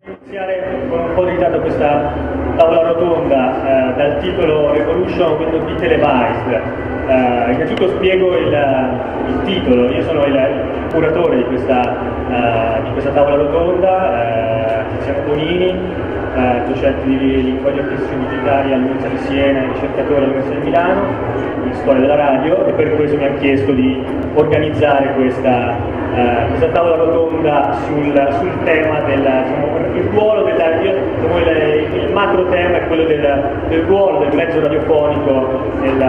Iniziare con un po' di ritardo questa tavola rotonda dal titolo Revolution will not be televised. Innanzitutto spiego il titolo. Io sono il curatore di questa tavola rotonda, Tiziano Bonini, docente di linguaggio e artistici digitali all'Università di Siena e ricercatore all'Università di Milano in storia della radio, e per questo mi hanno chiesto di organizzare questa tavola rotonda sul tema il ruolo il macro tema è quello del ruolo del mezzo radiofonico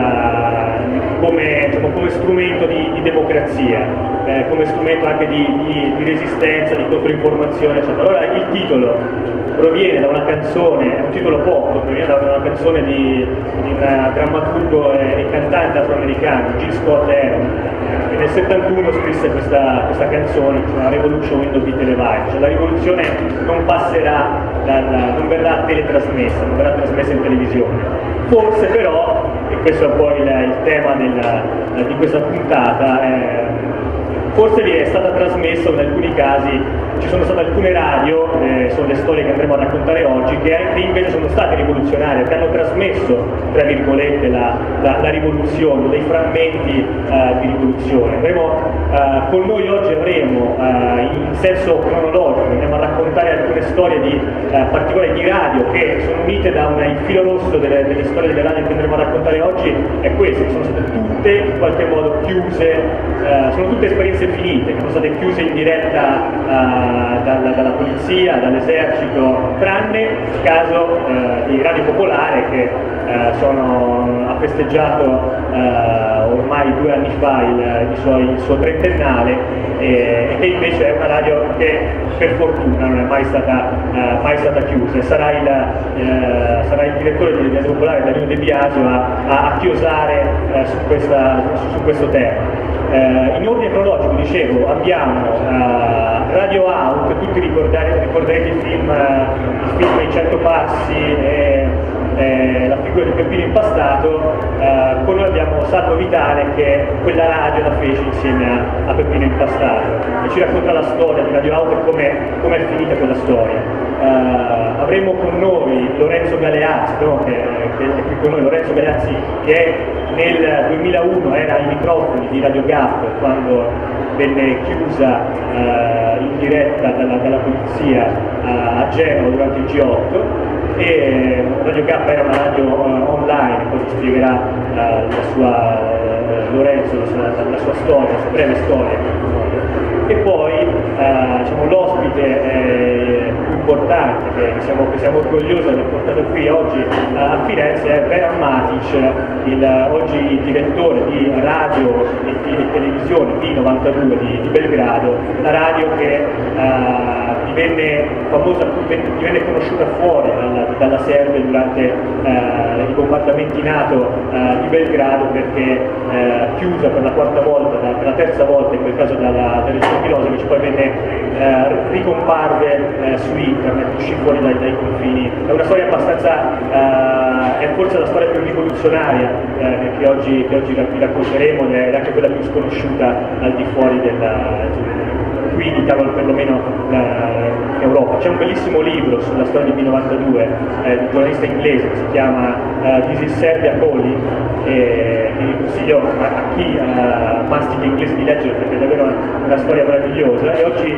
come strumento di democrazia, come strumento anche di resistenza, di controinformazione, eccetera. Allora il titolo proviene da una canzone, è un titolo pop, proviene da una canzone di un drammaturgo e cantante afroamericano, Gil Scott Heron, che nel 71 scrisse questa canzone, che si chiama Revolution will not be televised, cioè la rivoluzione non passerà, non verrà teletrasmessa, non verrà trasmessa in televisione. Forse però, e questo è un po' il tema di questa puntata, forse vi è stata trasmessa in alcuni casi, ci sono state alcune radio, sono le storie che andremo a raccontare oggi, che invece sono state rivoluzionarie, che hanno trasmesso, tra virgolette, la rivoluzione, dei frammenti di rivoluzione. Con noi oggi avremo, in senso cronologico, andremo a raccontare alcune storie particolari di radio che sono unite da il filo rosso delle storie delle radio che andremo a raccontare oggi, è questo, che sono state tutte in qualche modo chiuse, sono tutte esperienze finite, che sono state chiuse in diretta dalla polizia, dall'esercito, tranne il caso di Radio Popolare che ha festeggiato ormai 2 anni fa il suo trentennale, e che invece è una radio che per fortuna non è mai stata chiusa, e sarà il direttore di Radio Popolare, Danilo De Biasio, a chiosare su questo tema. In ordine cronologico, dicevo, abbiamo Radio Out, tutti ricorderete il film I 100 passi e la figura di Peppino Impastato. Con noi abbiamo Salvo Vitale, che quella radio la fece insieme a Peppino Impastato, e ci racconta la storia di Radio Out e come è finita quella storia. Avremo con noi Lorenzo Galeazzi, che è qui con noi, Lorenzo Galeazzi, che nel 2001 era ai microfoni di Radio Gap quando venne chiusa in diretta dalla polizia a Genova durante il G8, e Radio Gap era una radio online, poi ci spiegherà Lorenzo la sua storia, la sua breve storia. E poi l'ospite più importante che siamo orgogliosi di aver portato qui oggi a Firenze è Veran Matic, oggi direttore di radio e di televisione P92 di Belgrado, la radio che divenne famosa, divenne conosciuta fuori dalla Serbia durante i bombardamenti NATO di Belgrado, perché chiusa per la quarta volta, per la terza volta in quel caso dalla regione Milosevic, poi ricomparve su internet, uscì fuori dai confini. È una storia è forse la storia più rivoluzionaria che oggi vi racconteremo, ed è anche quella più sconosciuta al di fuori qui in Italia, perlomeno in Europa. C'è un bellissimo libro sulla storia di B92 di un giornalista inglese che si chiama This is Serbia Calling, che vi consiglio a chi mastica inglese di leggere, perché è davvero una storia meravigliosa. E oggi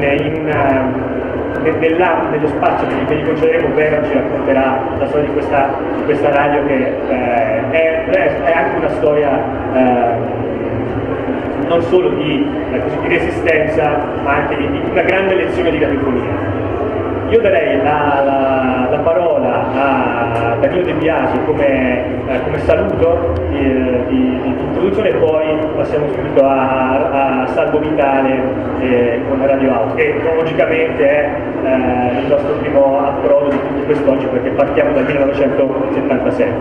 nello spazio che gli concederemo, Vera ci racconterà la storia di questa radio, che è anche una storia non solo di resistenza, ma anche di una grande lezione di radiofonia. Io darei la parola a Danilo De Biasio come saluto di introduzione, e poi passiamo subito a Salvo Vitale con Radio Out, che cronologicamente è il nostro primo approdo di tutto quest'oggi, perché partiamo dal 1977.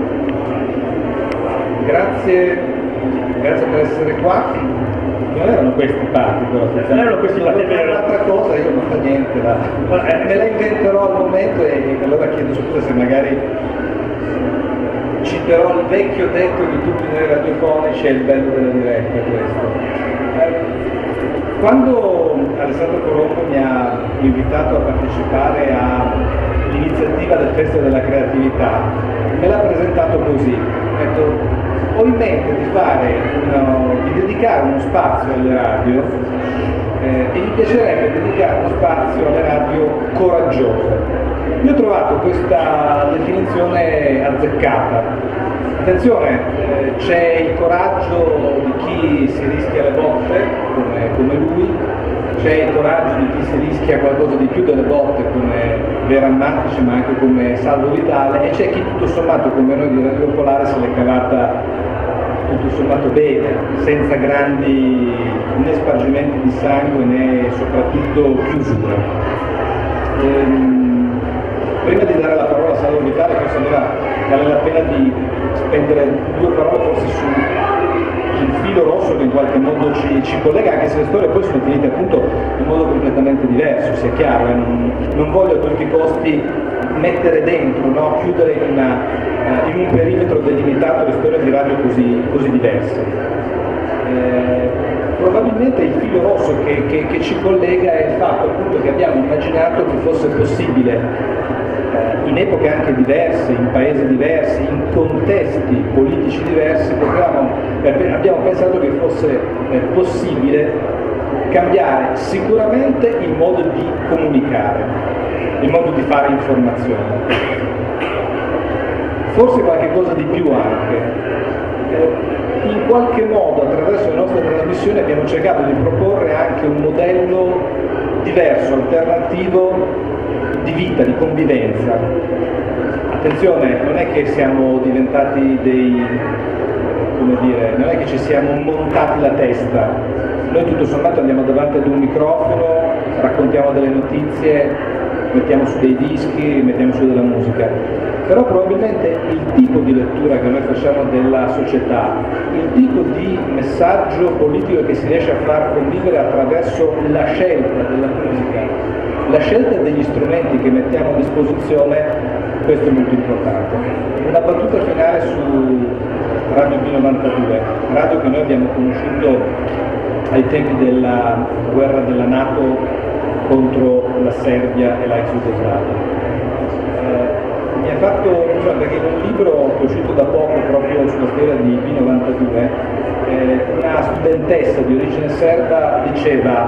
Grazie per essere qua. Non erano questi parti, però. Non erano questi parti. Un'altra cosa, io non fa niente, me la inventerò al momento, e allora chiedo scusa se magari citerò il vecchio detto di tutti noi radiofonici: è il bello della diretta questo. Quando Alessandro Colombo mi ha invitato a partecipare all'iniziativa del Festival della Creatività, me l'ha presentato così, ha detto: ho in mente di dedicare uno spazio alle radio e mi piacerebbe dedicare uno spazio alle radio coraggiose. Io ho trovato questa definizione azzeccata. Attenzione, c'è il coraggio di chi si rischia le botte, come lui, c'è il coraggio di chi si rischia qualcosa di più delle botte, come Vera Mantici, ma anche come Salvo Vitale, e c'è chi tutto sommato, come noi di Radio Popolare, se l'è cavata tutto sommato bene, senza grandi né spargimenti di sangue né soprattutto chiusura. Prima di dare la parola a Salvo Vitale, forse vale la pena di spendere due parole forse sul filo rosso che in qualche modo ci collega, anche se le storie poi sono finite appunto in modo completamente diverso, sia chiaro, non voglio a tutti i costi mettere dentro, no? Chiudere in un perimetro delimitato le storie di radio così diverse. Probabilmente il filo rosso che ci collega è il fatto appunto che abbiamo immaginato che fosse possibile in epoche anche diverse, in paesi diversi, in contesti politici diversi, abbiamo pensato che fosse possibile cambiare sicuramente il modo di comunicare, il modo di fare informazione. Forse qualche cosa di più anche. In qualche modo attraverso le nostre trasmissioni abbiamo cercato di proporre anche un modello diverso, alternativo di vita, di convivenza. Attenzione, non è che siamo diventati non è che ci siamo montati la testa. Noi tutto sommato andiamo davanti ad un microfono, raccontiamo delle notizie, mettiamo su dei dischi, mettiamo su della musica. Però probabilmente il tipo di lettura che noi facciamo della società, il tipo di messaggio politico che si riesce a far convivere attraverso la scelta della musica, la scelta degli strumenti che mettiamo a disposizione, questo è molto importante. Una battuta finale su Radio B92, radio che noi abbiamo conosciuto ai tempi della guerra della NATO contro la Serbia e la ex Jugoslavia. Mi ha fatto, perché in un libro che è uscito da poco proprio sulla storia di B92, una studentessa di origine serba diceva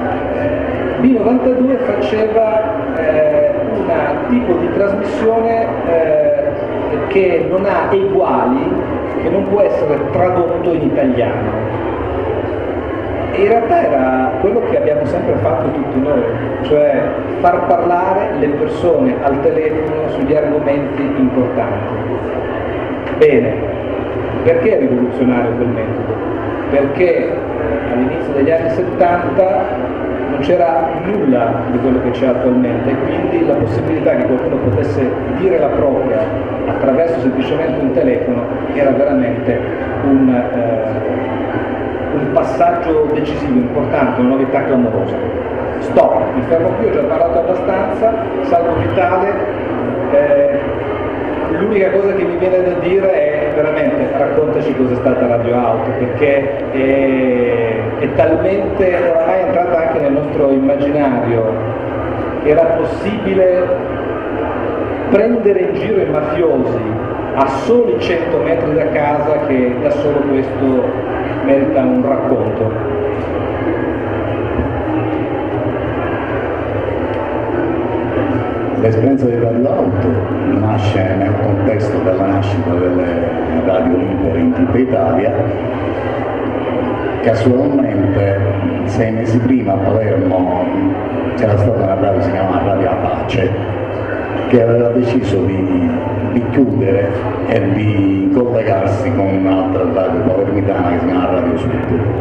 B92 faceva un tipo di trasmissione che non ha eguali, che non può essere tradotto in italiano. E in realtà era quello che abbiamo sempre fatto tutti noi, cioè far parlare le persone al telefono sugli argomenti importanti. Bene, perché è rivoluzionario quel metodo? Perché all'inizio degli anni 70 non c'era nulla di quello che c'è attualmente e quindi la possibilità che qualcuno potesse dire la propria attraverso semplicemente un telefono era veramente un passaggio decisivo, importante, una novità clamorosa. Stop, mi fermo qui, ho già parlato abbastanza. Salvo Vitale, l'unica cosa che mi viene da dire è veramente raccontaci cos'è stata Radio Auto, perché è talmente oramai entrata anche nel nostro immaginario. Era possibile prendere in giro i mafiosi a soli 100 metri da casa, che da solo questo merita un racconto. L'esperienza di Radio Auto nasce nel contesto della nascita delle radio libere in tutta Italia. Casualmente 6 mesi prima a Palermo c'era stata una radio che si chiamava Radio Apace, che aveva deciso di chiudere e di collegarsi con un'altra radio palermitana che si chiama Radio Sud.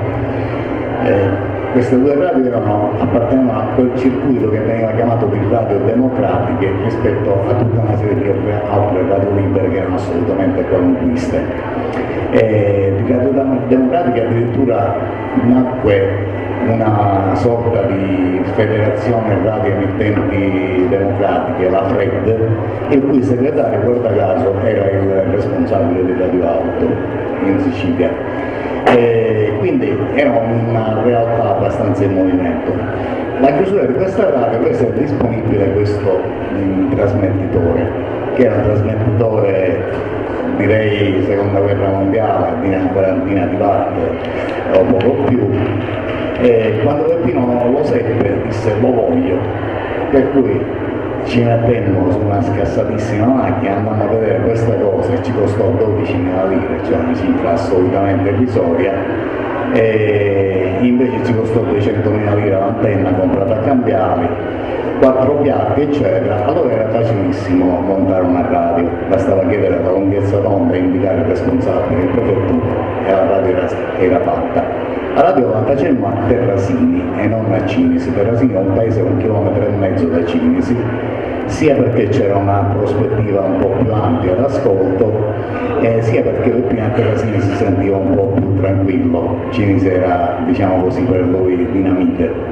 Queste due radio appartenevano a quel circuito che veniva chiamato di radio democratiche rispetto a tutta una serie di altre radio libere che erano assolutamente qualunquiste. Di radio democratiche addirittura nacque una sorta di federazione radio emittenti democratiche, la FRED, il cui segretario, guarda caso, era il responsabile di Radio Auto in Sicilia. quindi era una realtà abbastanza in movimento. La chiusura di questa radio, questo è disponibile questo trasmettitore, che era un trasmettitore, direi seconda guerra mondiale, di una quarantina di watt o poco più, e quando Peppino lo seppe disse lo voglio, per cui ci mettemmo su una scassatissima macchina, andammo a vedere questa cosa e ci costò 12.000 lire, cioè una cifra assolutamente irrisoria, e invece ci costò 200.000 lire l'antenna comprata a cambiali, 4 piatti eccetera. Allora era facilissimo montare una radio, bastava chiedere la lunghezza d'onda e indicare il responsabile in prefettura e la radio era fatta. La radio la facemmo a Terrasini e non a Cinisi. Terrasini è un paese a 1,5 km da Cinisi, sia perché c'era una prospettiva un po' più ampia d'ascolto, sia perché Peppino a Terrasini si sentiva un po' più tranquillo. Cinisi era, diciamo così, per lui dinamite.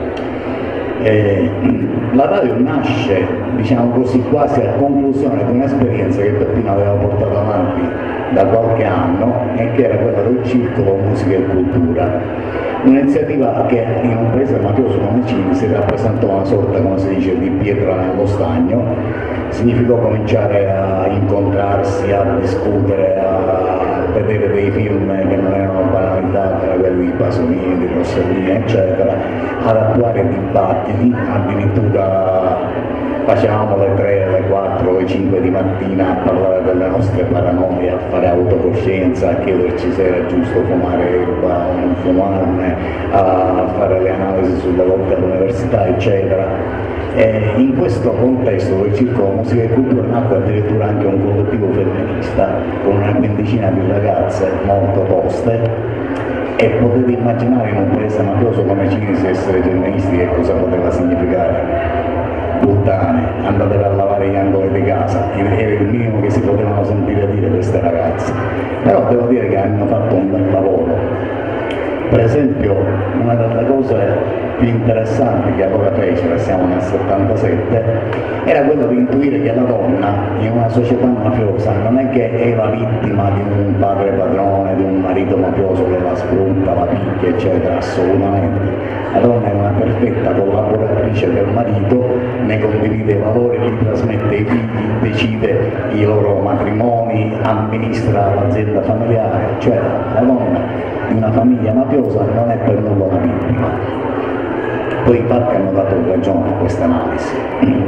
La radio nasce, diciamo così, quasi a conclusione di un'esperienza che Peppino aveva portato avanti da qualche anno e che era quella del circolo musica e cultura, un'iniziativa che in un paese mafioso come Cinisi rappresentò una sorta, come si dice, di pietra nello stagno. Significò cominciare a incontrarsi, a discutere, a vedere dei film che non erano banalità, come quelli di Pasolini, di Rossellini eccetera, ad attuare dibattiti, addirittura facevamo le 3, le 4, le 5 di mattina a parlare delle nostre paranoie, a fare autocoscienza, a chiederci se era giusto fumare erba o non fumarne, a fare le analisi sulle volte all'università eccetera. E in questo contesto del circolo musica e cultura nacque addirittura anche un collettivo femminista con una quindicina di ragazze molto toste, e potete immaginare in un paese mafioso come Cinisi essere femministi che cosa poteva significare. Puttane, andate a lavare gli angoli di casa, era il minimo che si potevano sentire dire queste ragazze. Però devo dire che hanno fatto un bel lavoro. Per esempio, una delle cose più interessanti che allora fecero, siamo nel 77, era quello di intuire che la donna in una società mafiosa non è che è la vittima di un padre padrone, di un marito mafioso che la sfrutta, la picchia eccetera, assolutamente. La donna è una perfetta collaboratrice del marito, ne condivide i valori, li trasmette ai figli, decide i loro matrimoni, amministra l'azienda familiare, cioè la donna di una famiglia mafiosa non è per nulla una vittima. Poi i fatti hanno dato ragione a questa analisi.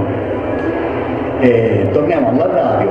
Torniamo alla radio.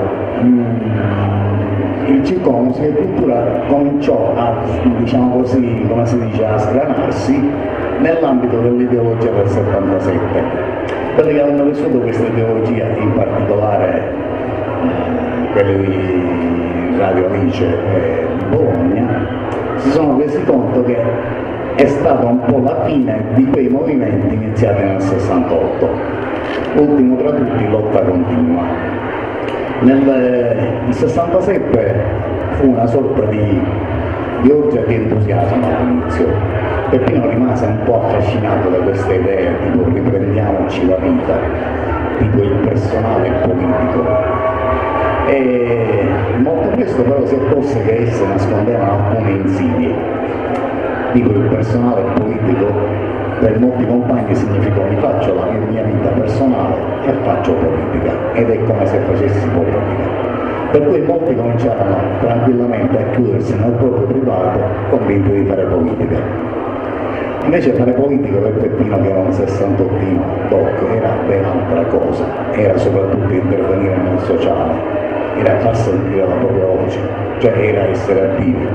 Il circolo musica e cultura cominciò a, diciamo così, come si dice, a sgranarsi nell'ambito dell'ideologia del 77. Quelli che hanno vissuto questa ideologia, in particolare quelli di Radio Alice di Bologna, si sono resi conto che è stata un po' la fine di quei movimenti iniziati nel 68. Ultimo tra tutti, lotta continua. Nel 67 fu una sorta di orgia di entusiasmo all'inizio. Peppino rimase un po' affascinato da queste idee, tipo riprendiamoci la vita, tipo il personale politico. E molto presto però si accorse che esse nascondevano alcune insidie, tipo il personale politico per molti compagni significò mi faccio la mia vita personale e faccio politica, ed è come se facessi politica. Per cui molti cominciarono tranquillamente a chiudersi nel proprio privato, convinti di fare politica. Invece fare politica per Peppino, che era un 68ino doc, era ben altra cosa, era soprattutto intervenire nel sociale, era far sentire la propria voce, cioè era essere attivi.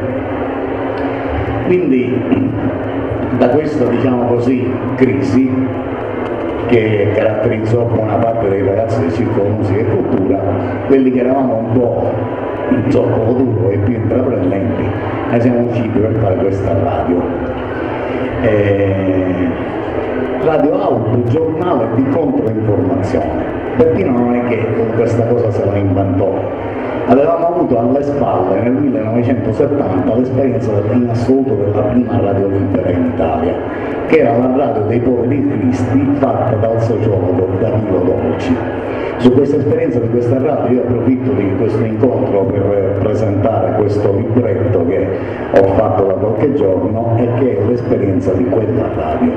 Quindi da questa, diciamo così, crisi che caratterizzò buona parte dei ragazzi del circolo musica e cultura, quelli che eravamo un po' in zoccolo duro e più intraprendenti, ne siamo usciti per fare questa radio. Radio auto, giornale di controinformazione. Peppino non è che questa cosa se la inventò. Avevamo avuto alle spalle nel 1970 l'esperienza in assoluto della prima radio libera in Italia, che era la radio dei poveri tristi fatta dal sociologo Danilo Dolci. Su questa esperienza di questa radio io approfitto di questo incontro per presentare questo libretto che ho fatto da qualche giorno e che è l'esperienza di quella radio.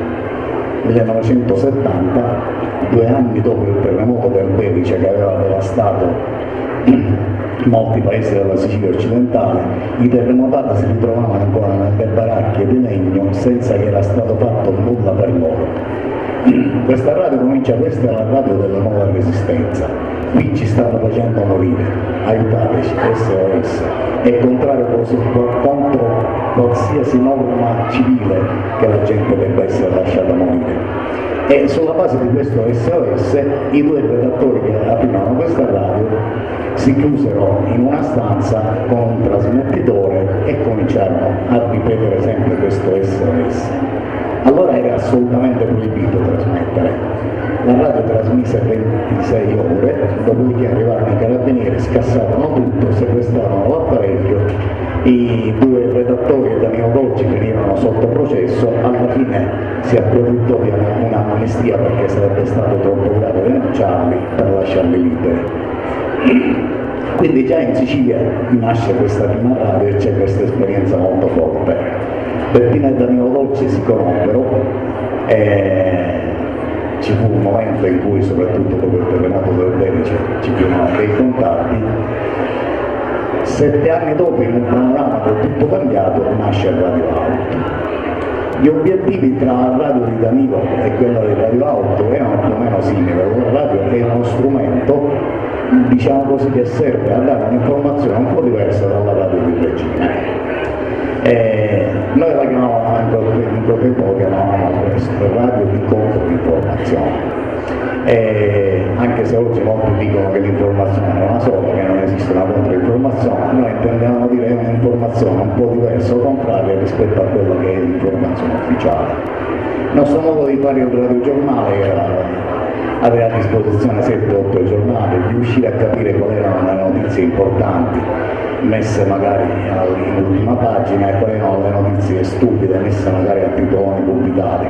1970, 2 anni dopo il terremoto del Belice che aveva devastato molti paesi della Sicilia occidentale, i terremotati si ritrovavano ancora nelle baracche di legno senza che era stato fatto nulla per loro. Questa radio comincia, questa è la radio della nuova resistenza, qui ci stanno facendo morire, aiutateci, SOS, è contrario contro qualsiasi norma civile che la gente debba essere lasciata morire. E sulla base di questo SOS i 2 redattori che aprivano questa radio si chiusero in una stanza con un trasmettitore e cominciarono a ripetere sempre questo SOS. Allora era assolutamente proibito trasmettere. La radio trasmise 26 ore, dopodiché arrivarono i carabinieri, scassarono tutto, sequestrarono l'apparecchio, i 2 redattori e Danilo Dolci finirono sotto processo, alla fine si approfittò di un'amnistia perché sarebbe stato troppo grave denunciarli per lasciarli liberi. Quindi già in Sicilia nasce questa prima radio e c'è questa esperienza molto forte. Peppino e Danilo Dolci si conobbero e ci fu un momento in cui, soprattutto dopo il terremoto del Belice, ci furono dei contatti. 7 anni dopo, in un panorama del tutto cambiato, nasce Radio Auto. Gli obiettivi tra la radio di Danilo e quella di Radio Auto erano più o meno simili. La radio è uno strumento, diciamo così, che serve a dare un'informazione un po' diversa dalla radio di regime. Noi la chiamavamo in quel tempo, lo chiamavamo questo, radio di controinformazione. Anche se oggi molti dicono che l'informazione è una sola, che non esiste una controinformazione, noi intendiamo dire un'informazione un po' diversa o contraria rispetto a quello che è l'informazione ufficiale. Il nostro modo di fare il radiogiornale era avere a disposizione 7-8 giornali, riuscire a capire quali erano le notizie importanti messe magari in ultima pagina e quali erano le notizie stupide messe magari a titoloni pubblicati.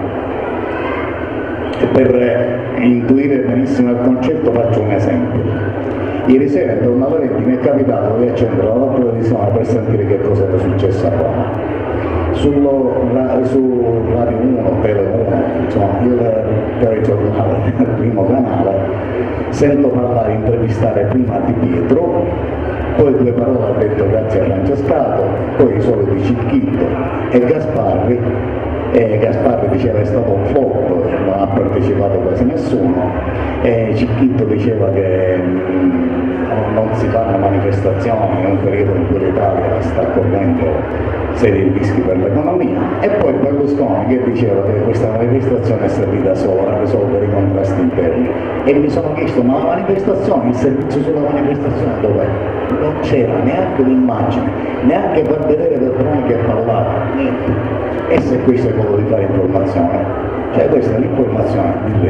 E per intuire benissimo il concetto faccio un esempio. Ieri sera intorno a Valenti mi è capitato di accendere la televisione per sentire che cosa era successo a Roma. Su Radio 1, Tele 1, insomma, il telegiornale, il primo canale, sento parlare, intervistare prima Di Pietro, poi 2 parole ha detto grazie a Francescato, poi i soliti Cicchitto e Gasparri, e Gasparri diceva è stato un flop, non ha partecipato quasi nessuno, e Cicchitto diceva che non si fanno manifestazioni in un periodo in cui l'Italia sta correndo seri rischi per l'economia, e poi Berlusconi che diceva che questa manifestazione è servita solo a risolvere i contrasti interni, e mi sono chiesto ma la manifestazione, il servizio sulla manifestazione dov'è? Non c'era neanche un'immagine, neanche per vedere Veltroni che parlava, niente. E se questo è il modo di fare informazione, cioè questa è l'informazione di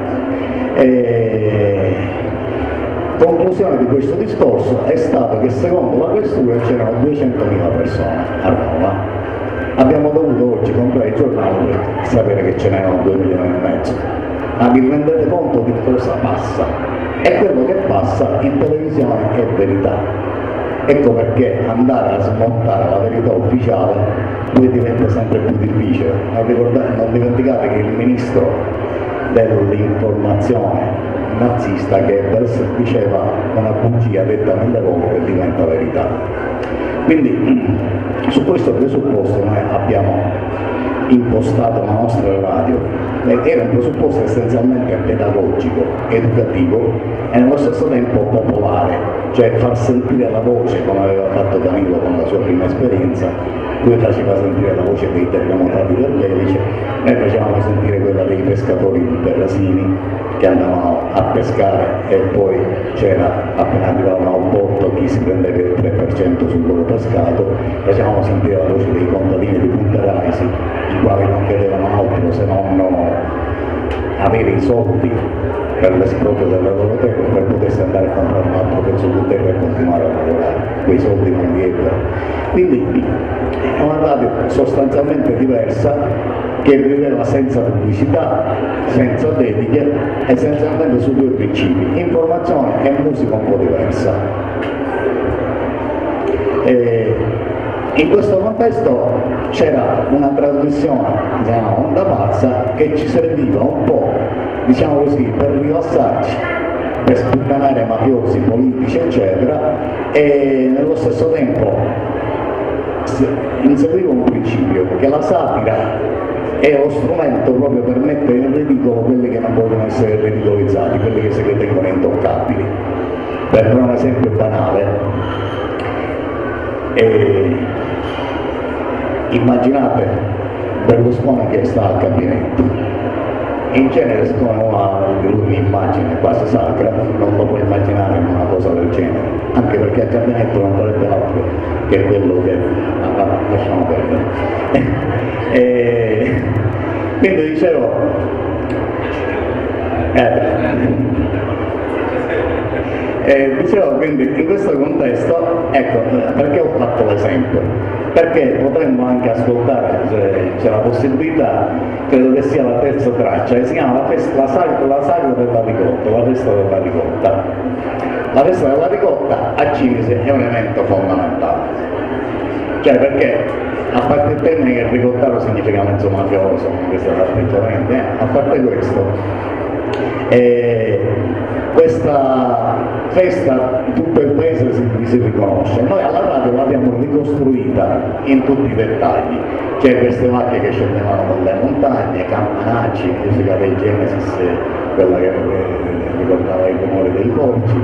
regime. Conclusione di questo discorso è stato che secondo la questura c'erano 200.000 persone a Roma. Abbiamo dovuto oggi comprare i giornali per sapere che ce n'erano 2,5 milioni. Ma vi rendete conto di cosa passa? E quello che passa in televisione è verità. Ecco perché andare a smontare la verità ufficiale poi diventa sempre più difficile. Non dimenticate che il ministro dell'informazione nazista Goebbels diceva una bugia detta 1000 volte diventa verità. Quindi su questo presupposto noi abbiamo impostato la nostra radio, era un presupposto essenzialmente pedagogico, educativo e nello stesso tempo popolare, cioè far sentire la voce come aveva fatto Danilo con la sua prima esperienza. Lui faceva sentire la voce dei terremotati del Belice, noi facevamo sentire quella dei pescatori di Terrasini che andavano a pescare e poi c'era, appena arrivavano al porto, chi si prendeva il 3% sul loro pescato, facevamo sentire la voce dei contadini di Punta Raisi, i quali non chiedevano altro se non avere i soldi per l'esproprio della loro terra per potersi andare a comprare un altro pezzo di terra e continuare a lavorare, quei soldi non li ebbero. Quindi è una radio sostanzialmente diversa, che viveva senza pubblicità, senza dediche, essenzialmente su due principi: informazione e musica un po' diversa. In questo contesto c'era una trasmissione, si chiama Onda Pazza, che ci serviva un po', diciamo così, per rilassarci, per sputtanare mafiosi, politici, eccetera, e nello stesso tempo inseguiva un principio, che la satira è lo strumento proprio per mettere in ridicolo quelli che non vogliono essere ridicolizzati, quelli che si ritengono intoccabili. Per fare un esempio banale, immaginate Berlusconi che sta al gabinetto. In genere, siccome uno ha un'immagine quasi sacra, non lo può immaginare in una cosa del genere, anche perché al gabinetto non farebbe altro che quello che lasciamo perdere. Quindi dicevo, quindi in questo contesto, ecco, perché ho fatto l'esempio? Perché potremmo anche ascoltare, se c'è la possibilità, credo che sia la terza traccia, che si chiama la sagra della ricotta, la festa della ricotta. La festa della ricotta a Cinisi è un elemento fondamentale, cioè perché, a parte il termine che ricottaro significa mezzo mafioso, questo è l'aspetto, a parte questo, questa festa tutto il paese si riconosce. Noi alla radio l'abbiamo ricostruita in tutti i dettagli, c'è queste macchie che scendevano dalle montagne, campanacci, musica dei Genesis, quella che ricordava il rumore dei porci,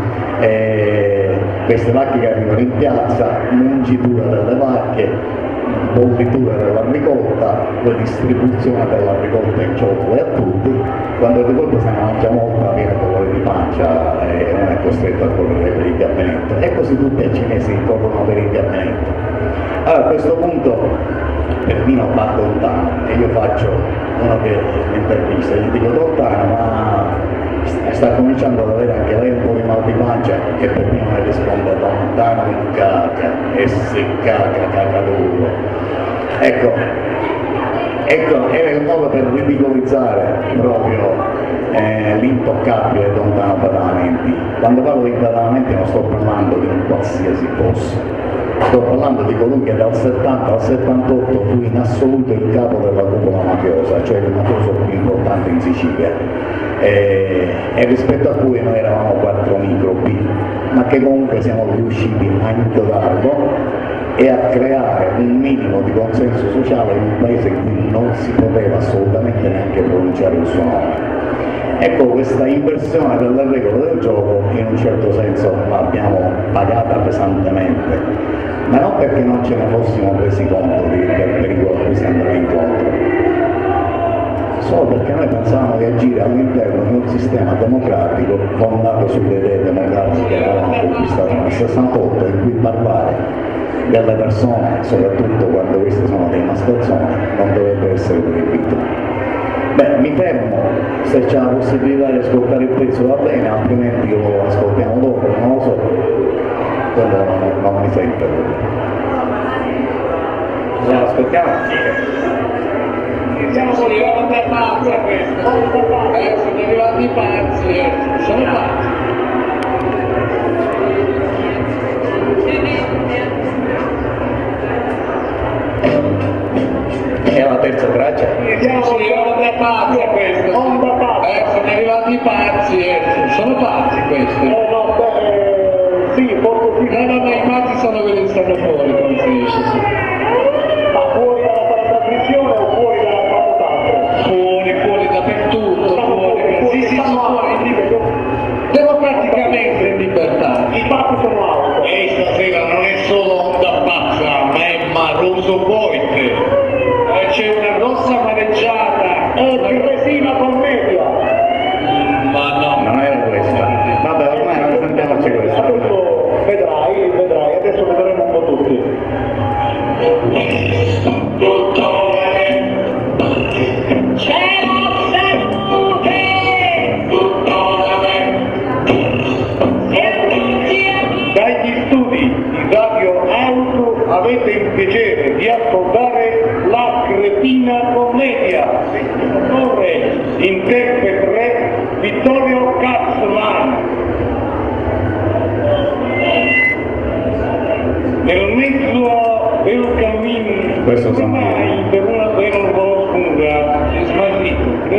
queste macchie che arrivano in piazza, mungitura delle vacche, bollitura della ricotta, la distribuzione della ricotta in ciotole a tutti. Quando il ricotta se ne mangia molta viene dolore di pancia e non è costretto a correre per il gabinetto, e così tutti i cinesi corrono per il gabinetto. Allora a questo punto Peppino va lontano e io faccio uno che l'intervista, gli dico: lontano, ma sta cominciando ad avere anche lei un po' di mal di pancia? E Peppino mi risponde: lontano non caca, e se caca duro. Ecco, era il modo per ridicolizzare proprio l'intoccabile Don Tano Badalamenti. Quando parlo di Badalamenti non sto parlando di un qualsiasi boss, sto parlando di colui che dal 70 al 78 fu in assoluto il capo della cupola mafiosa, cioè il mafioso più importante in Sicilia, e rispetto a cui noi eravamo 4 microbi, ma che comunque siamo riusciti a inchiodarlo e a creare un minimo di consenso sociale in un paese in cui non si poteva assolutamente neanche pronunciare il suo nome. Ecco, questa inversione delle regole del gioco in un certo senso l'abbiamo pagata pesantemente, ma non perché non ce ne fossimo resi conto del pericolo a cui si andava incontro, solo perché noi pensavamo di agire all'interno di un sistema democratico fondato sulle idee democratiche che avevamo conquistato nel 68, in cui parlare delle persone, soprattutto quando questi sono dei mascalzoni, non dovrebbe essere proibito. Beh, mi fermo, se c'è la possibilità di ascoltare il pezzo va bene, altrimenti lo ascoltiamo dopo, non lo so, quello non mi sente. Lo ascoltiamo? Siamo arrivati a pazzi a questo, sono arrivati pazzi, sono pazzi. È la terza traccia? Siamo arrivati a pazzi a questo, sono arrivati pazzi, sono pazzi questi. Sì, poco sì. No, i pazzi sono quelli che stanno fuori, come si dice, sì. Ma fuori dalla trasmissione o fuori dalla Fuori dappertutto, sì, democraticamente in libertà. I pazzi sono alti. E stasera non è solo Onda Pazza, ma è Maroso Voite. C'è una rossa mareggiata. È resina commedia. Ma no. Non era questa. Vabbè, ormai non sentiamoci questa. Vedrai,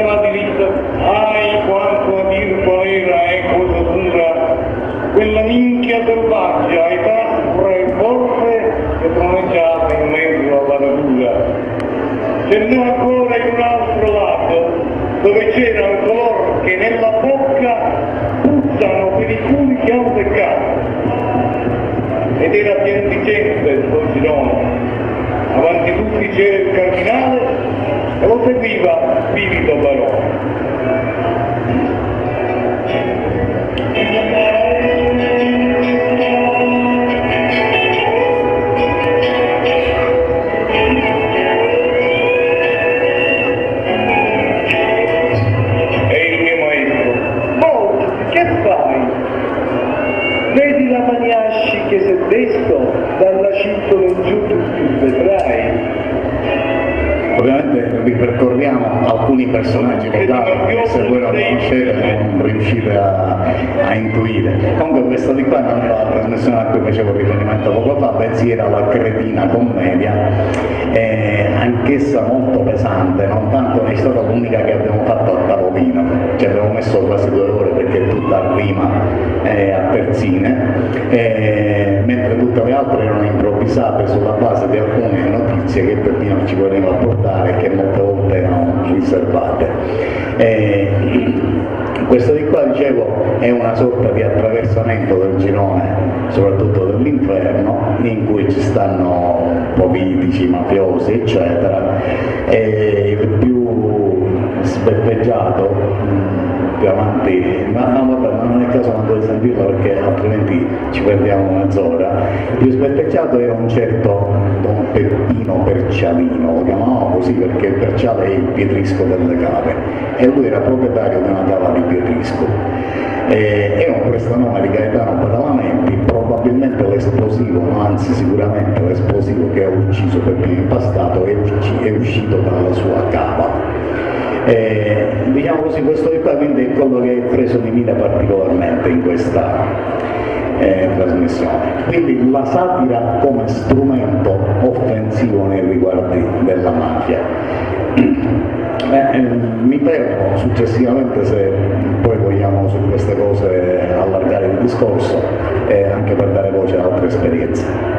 la diritta, ai quanto a dir valera e cosa dura, quella minchia selvaggia ai taspre e forte che troneggiava in mezzo alla natura. Ce n'è ancora in un altro lato, dove c'erano coloro che nella bocca puzzano per i culi che hanno peccato. Ed era pieno di gente il suo girone. Avanti tutti c'era il cardinale e lo seguiva Spirito Barone. E il mio maestro: "Oh, che fai? Vedi la Maniasci che se desto dalla cintola in giù tu vedrai." Ovviamente ripercorriamo alcuni personaggi locali che se voi non conoscete non riuscite a intuire. Comunque questa di qua non era la trasmissione a cui facevo riferimento poco fa, bensì era la Cretina Commedia, anch'essa molto pesante, non tanto, è stata l'unica che abbiamo fatto a tavolino, ci abbiamo messo quasi 2 ore perché è tutta a rima a terzine, mentre tutte le altre erano improvvisate sulla base di alcune notizie che Peppino ci voleva portare e che molte volte erano riservate. Questo di qua, dicevo, è una sorta di attraversamento del girone, soprattutto dell'inferno, in cui ci stanno politici, mafiosi, eccetera, e il più sbeffeggiato più avanti, ma no, vabbè, ma non è caso quando di sentirlo perché altrimenti ci perdiamo mezz'ora. Il più sbeffeggiato era un certo Don Peppino Percialino, lo chiamavamo così perché il Perciale è il Pietrisco delle cave e lui era proprietario di una cava di Pietrisco. È un prestanome di Gaetano Badalamenti, probabilmente l'esplosivo, no, anzi sicuramente l'esplosivo che ha ucciso Peppino Impastato è uscito dalla sua cava. Diciamo così, questo di qua quindi è quello che è preso di mira particolarmente in questa trasmissione. Quindi la satira come strumento offensivo nei riguardi della mafia. Mi fermo successivamente se poi vogliamo su queste cose allargare il discorso anche per dare voce a altre esperienze.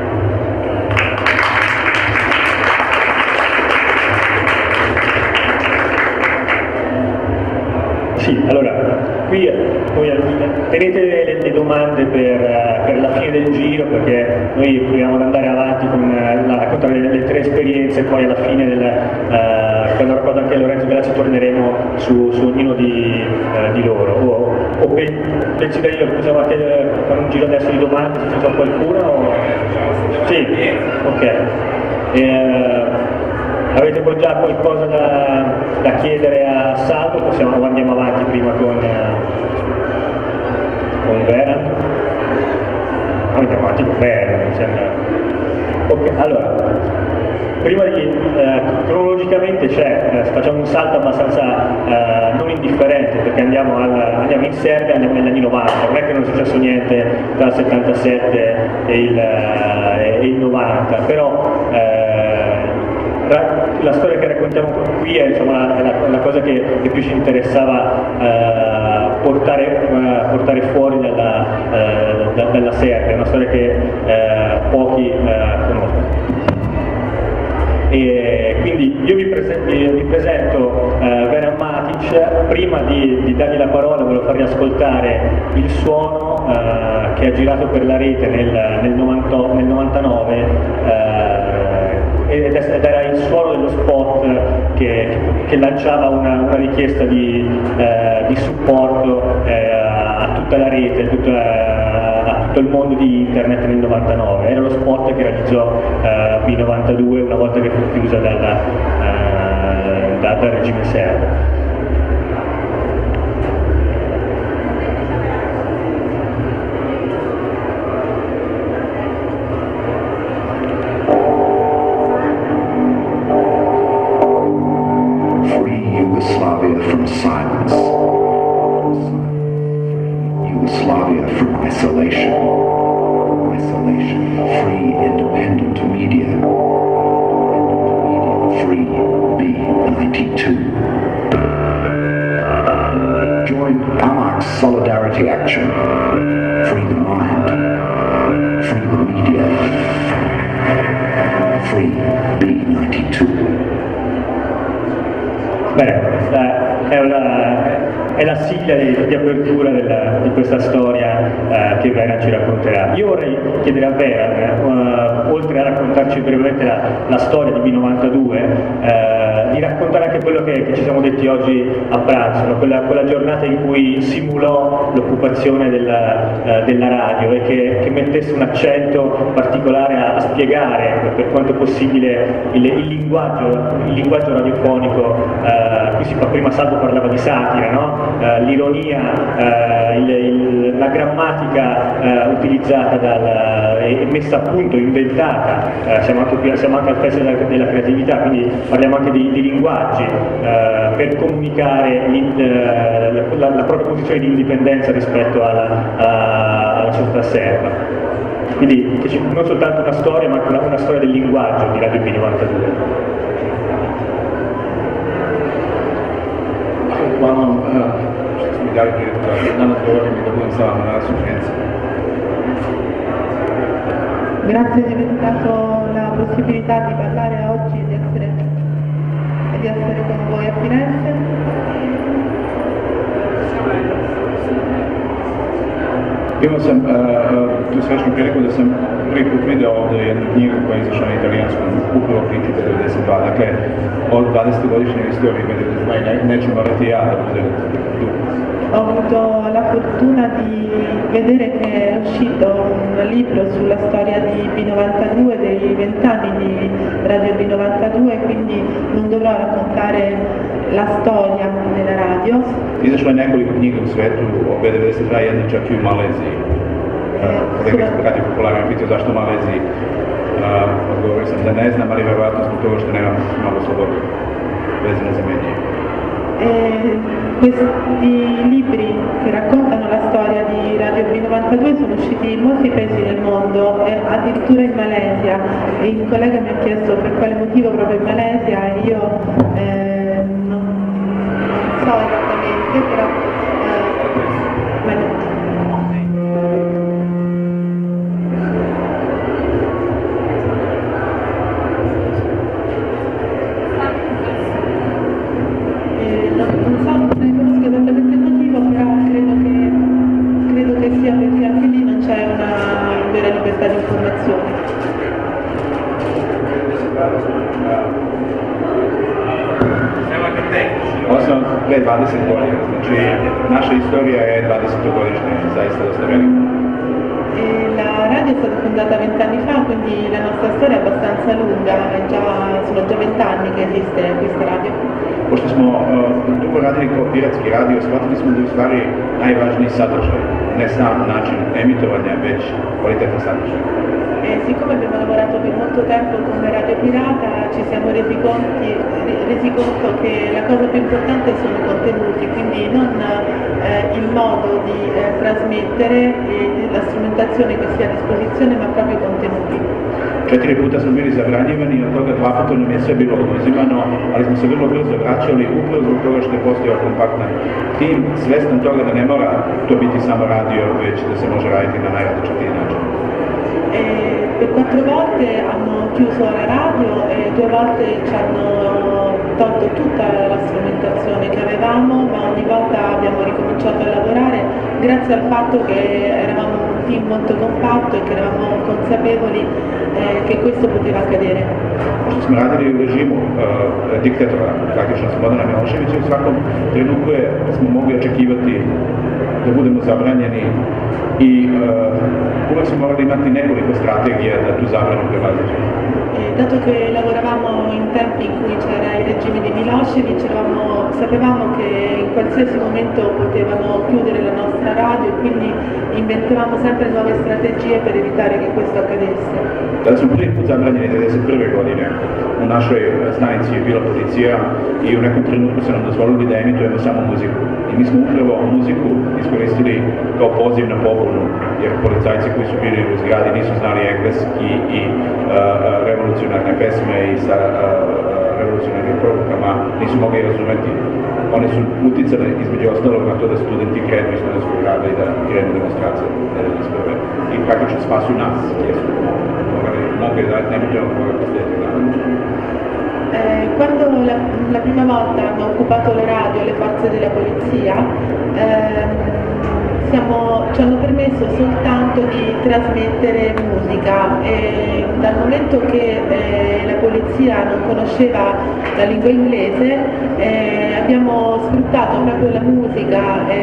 Sì, allora, qui voi tenete le domande per la fine del giro, perché noi proviamo ad andare avanti con raccontare le 3 esperienze, poi alla fine quando racconta anche Lorenzo Grazia torneremo su ognuno di loro. O pensi da io, possiamo anche fare un giro adesso di domande se c'è qualcuno? Sì, ok. Avete poi già qualcosa da chiedere a Salvo? Andiamo avanti prima con Veran? Andiamo avanti con Veran, mi sembra. Ok, allora, prima di cronologicamente facciamo un salto abbastanza non indifferente, perché andiamo in Serbia, andiamo negli anni 90, non è che non è successo niente tra il 77 e il 90, però la storia che raccontiamo qui è la cosa che più ci interessava portare fuori dalla Serbia, è una storia che pochi conoscono. E quindi io vi presento Veran Matic. Prima di dargli la parola volevo farvi ascoltare il suono che ha girato per la rete nel 99 ed era il suono dello spot che lanciava una richiesta di supporto a tutta la rete, a tutto il mondo di internet nel 99. Era lo spot che realizzò B92 una volta che fu chiusa dal regime serbo. Yugoslavia from silence. Yugoslavia from isolation. Free independent media. Free B92. Join Amok's solidarity action. Free the mind. Free the media. Free B92. È la sigla di apertura di questa storia che Veran ci racconterà. Io vorrei chiedere a Veran, oltre a raccontarci brevemente la storia di B92, di raccontare anche quello che ci siamo detti oggi a pranzo, no? quella giornata in cui simulò l'occupazione della radio e che mettesse un accento particolare a spiegare per quanto possibile il linguaggio radiofonico. Prima Salvo parlava di satira, no? L'ironia, la grammatica utilizzata e messa a punto, inventata. Siamo anche al festival della creatività, quindi parliamo anche di linguaggi per comunicare la propria posizione di indipendenza rispetto alla società serba. Quindi non soltanto una storia, ma anche una storia del linguaggio di Radio B92. Uglavnom, što smo mi dali priliku da danas govorim i da budem sa vama na rasuđencu. Grazie di aver dato la possibilità di parlare oggi e di essere con voi a Firenze. Imao sam tu srećnu priliku da sam prvi put video ovdje jednu knjigu koja je izašla na italijanskom, upravo Kritika 92, dakle od 20-godišnje istorije medija neću morati ja da budem tu. Ho avuto la fortuna di vedere che è uscito un libro sulla storia di B92, dei 20 anni di Radio B92, quindi non dovrò raccontare la storia della radio. Izašlo je nekoliko knjiga u svetu o B92, jedna čak i u Maleziji. Kolega se radio popularno pitao zašto u Maleziji. Odgovorio sam da ne znam, ali vjerojatno zbog toga što nemam mnogo slobode vezano za medije. Questi libri che raccontano la storia di Radio B92 sono usciti in molti paesi del mondo, addirittura in Malesia, e il collega mi ha chiesto per quale motivo proprio in Malesia e io non so esattamente, però Osnovno pre 20 godina, znači naša istorija je 20-godišnja, zaista dosta velika. La radio è stata fondata 20 anni fa, quindi la nostra storia è abbastanza lunga, sono già 20 anni che esiste questa radio. Pošto smo dugo radili kao piratski radio, shvatili smo da je u stvari najvažniji sadržaj, ne sam način emitovanja, već kvalitetan sadržaj. Siccome abbiamo lavorato per molto tempo come radio pirata, ci siamo resi conto che la cosa più importante sono i contenuti, quindi non il modo di trasmettere la strumentazione che sia a disposizione, ma proprio i contenuti. 4 puta smo bili zabranjivani i od toga 2 puta nam je sve bilo oduzimano, ali smo se vrlo brzo vraćali upravo zbog toga što je postojao kompaktan tim, svestan toga da ne mora to biti samo radio, već da se može raditi na najrazličitiji način. Per 4 volte hanno chiuso la radio e 2 volte ci hanno tolto tutta la strumentazione che avevamo, ma ogni volta abbiamo ricominciato a lavorare grazie al fatto che eravamo un team molto compatto e che eravamo consapevoli che questo poteva accadere. Pošto smo radili u režimu diktatora, praktično Slobodana Miloševića, u svakom trenutku smo mogli očekivati da budemo zabranjeni i uvek smo morali imati nekoliko strategija da tu zabranu prevaziđemo. Dato che lavoravamo in tempi in cui c'era il regime di Milošević, sapevamo che in qualsiasi momento potevano chiudere la nostra radio e quindi inventavamo sempre nuove strategie per evitare che questo accadesse. Tada smo prvi put zabranjeni 1991. godine. U našoj stanici je bila policija i u nekom trenutku su nam dozvolili da emitujemo samo muziku. I mi smo upravo muziku iskoristili kao poziv na pobunu, jer policajci koji su bili u zgradi nisu znali engleski i revolucionarne pesme i sa revolucionarnim porukama nisu mogli razumeti Oni su utjecali između ostalog na to da studenti krenu iz studentskog rada i da krenu demonstracije izbore i praktično spasuju nas, jer su mogli da ne bi trebalo postaviti na Quando la prima volta hanno occupato le radio le forze della polizia, ci hanno permesso soltanto di trasmettere musica e dal momento che la polizia non conosceva la lingua inglese abbiamo sfruttato proprio la musica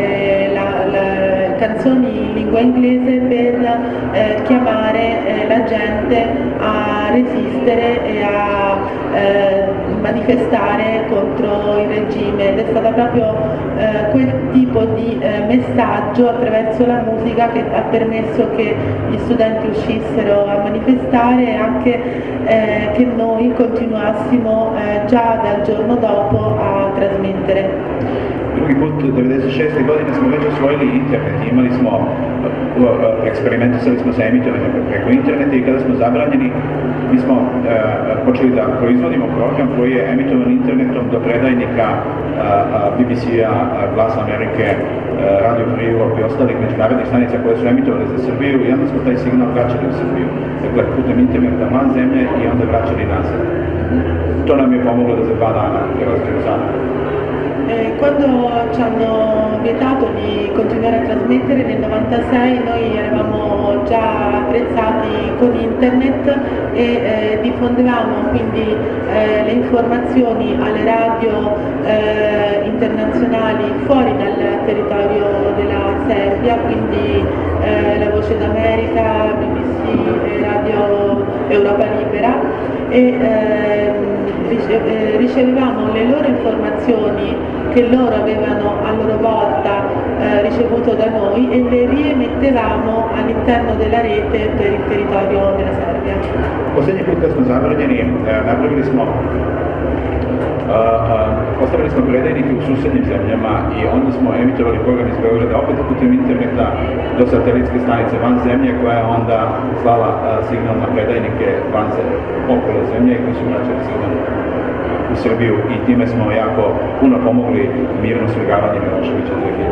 canzoni in lingua inglese per chiamare la gente a resistere e a manifestare contro il regime ed è stato proprio quel tipo di messaggio attraverso la musica che ha permesso che gli studenti uscissero a manifestare e anche che noi continuassimo già dal giorno dopo a trasmettere. Drugi put, 96. godine smo već osvojili internet i imali smo, eksperimentisali smo sa emitovanjem preko interneta i kada smo zabranjeni, mi smo počeli da proizvodimo program koji je emitovan internetom do predajnika BBC-a, Glasa Amerike, Radio Free Europe i ostalih međunarodnih stanica koje su emitovali za Srbiju i onda smo taj signal vraćali u Srbiju. Dakle, putem interneta van zemlje i onda vraćali nazad. To nam je pomoglo da za 2 dana prelazimo zadnje. Quando ci hanno vietato di continuare a trasmettere nel 96 noi eravamo già attrezzati con internet e diffondevamo quindi le informazioni alle radio internazionali fuori dal territorio della Serbia, quindi la Voce d'America, BBC e Radio Europa Libera e ricevevamo le loro informazioni che loro avevano a loro volta ricevuto da noi e le riemettevamo all'interno della rete per il territorio della Serbia. Posljednji put kad smo zabranjeni, napravili smo postavili smo predajnike u susednim zemljama i onda smo emitovali program iz Beograda opet putem interneta do satelitske stanice van zemlje koja je onda slala signal na predajnike van zemlje, okolo zemlje koji su vraćali signal u Srbiju i time smo jako puno pomogli mirno svrgavanje Miloševića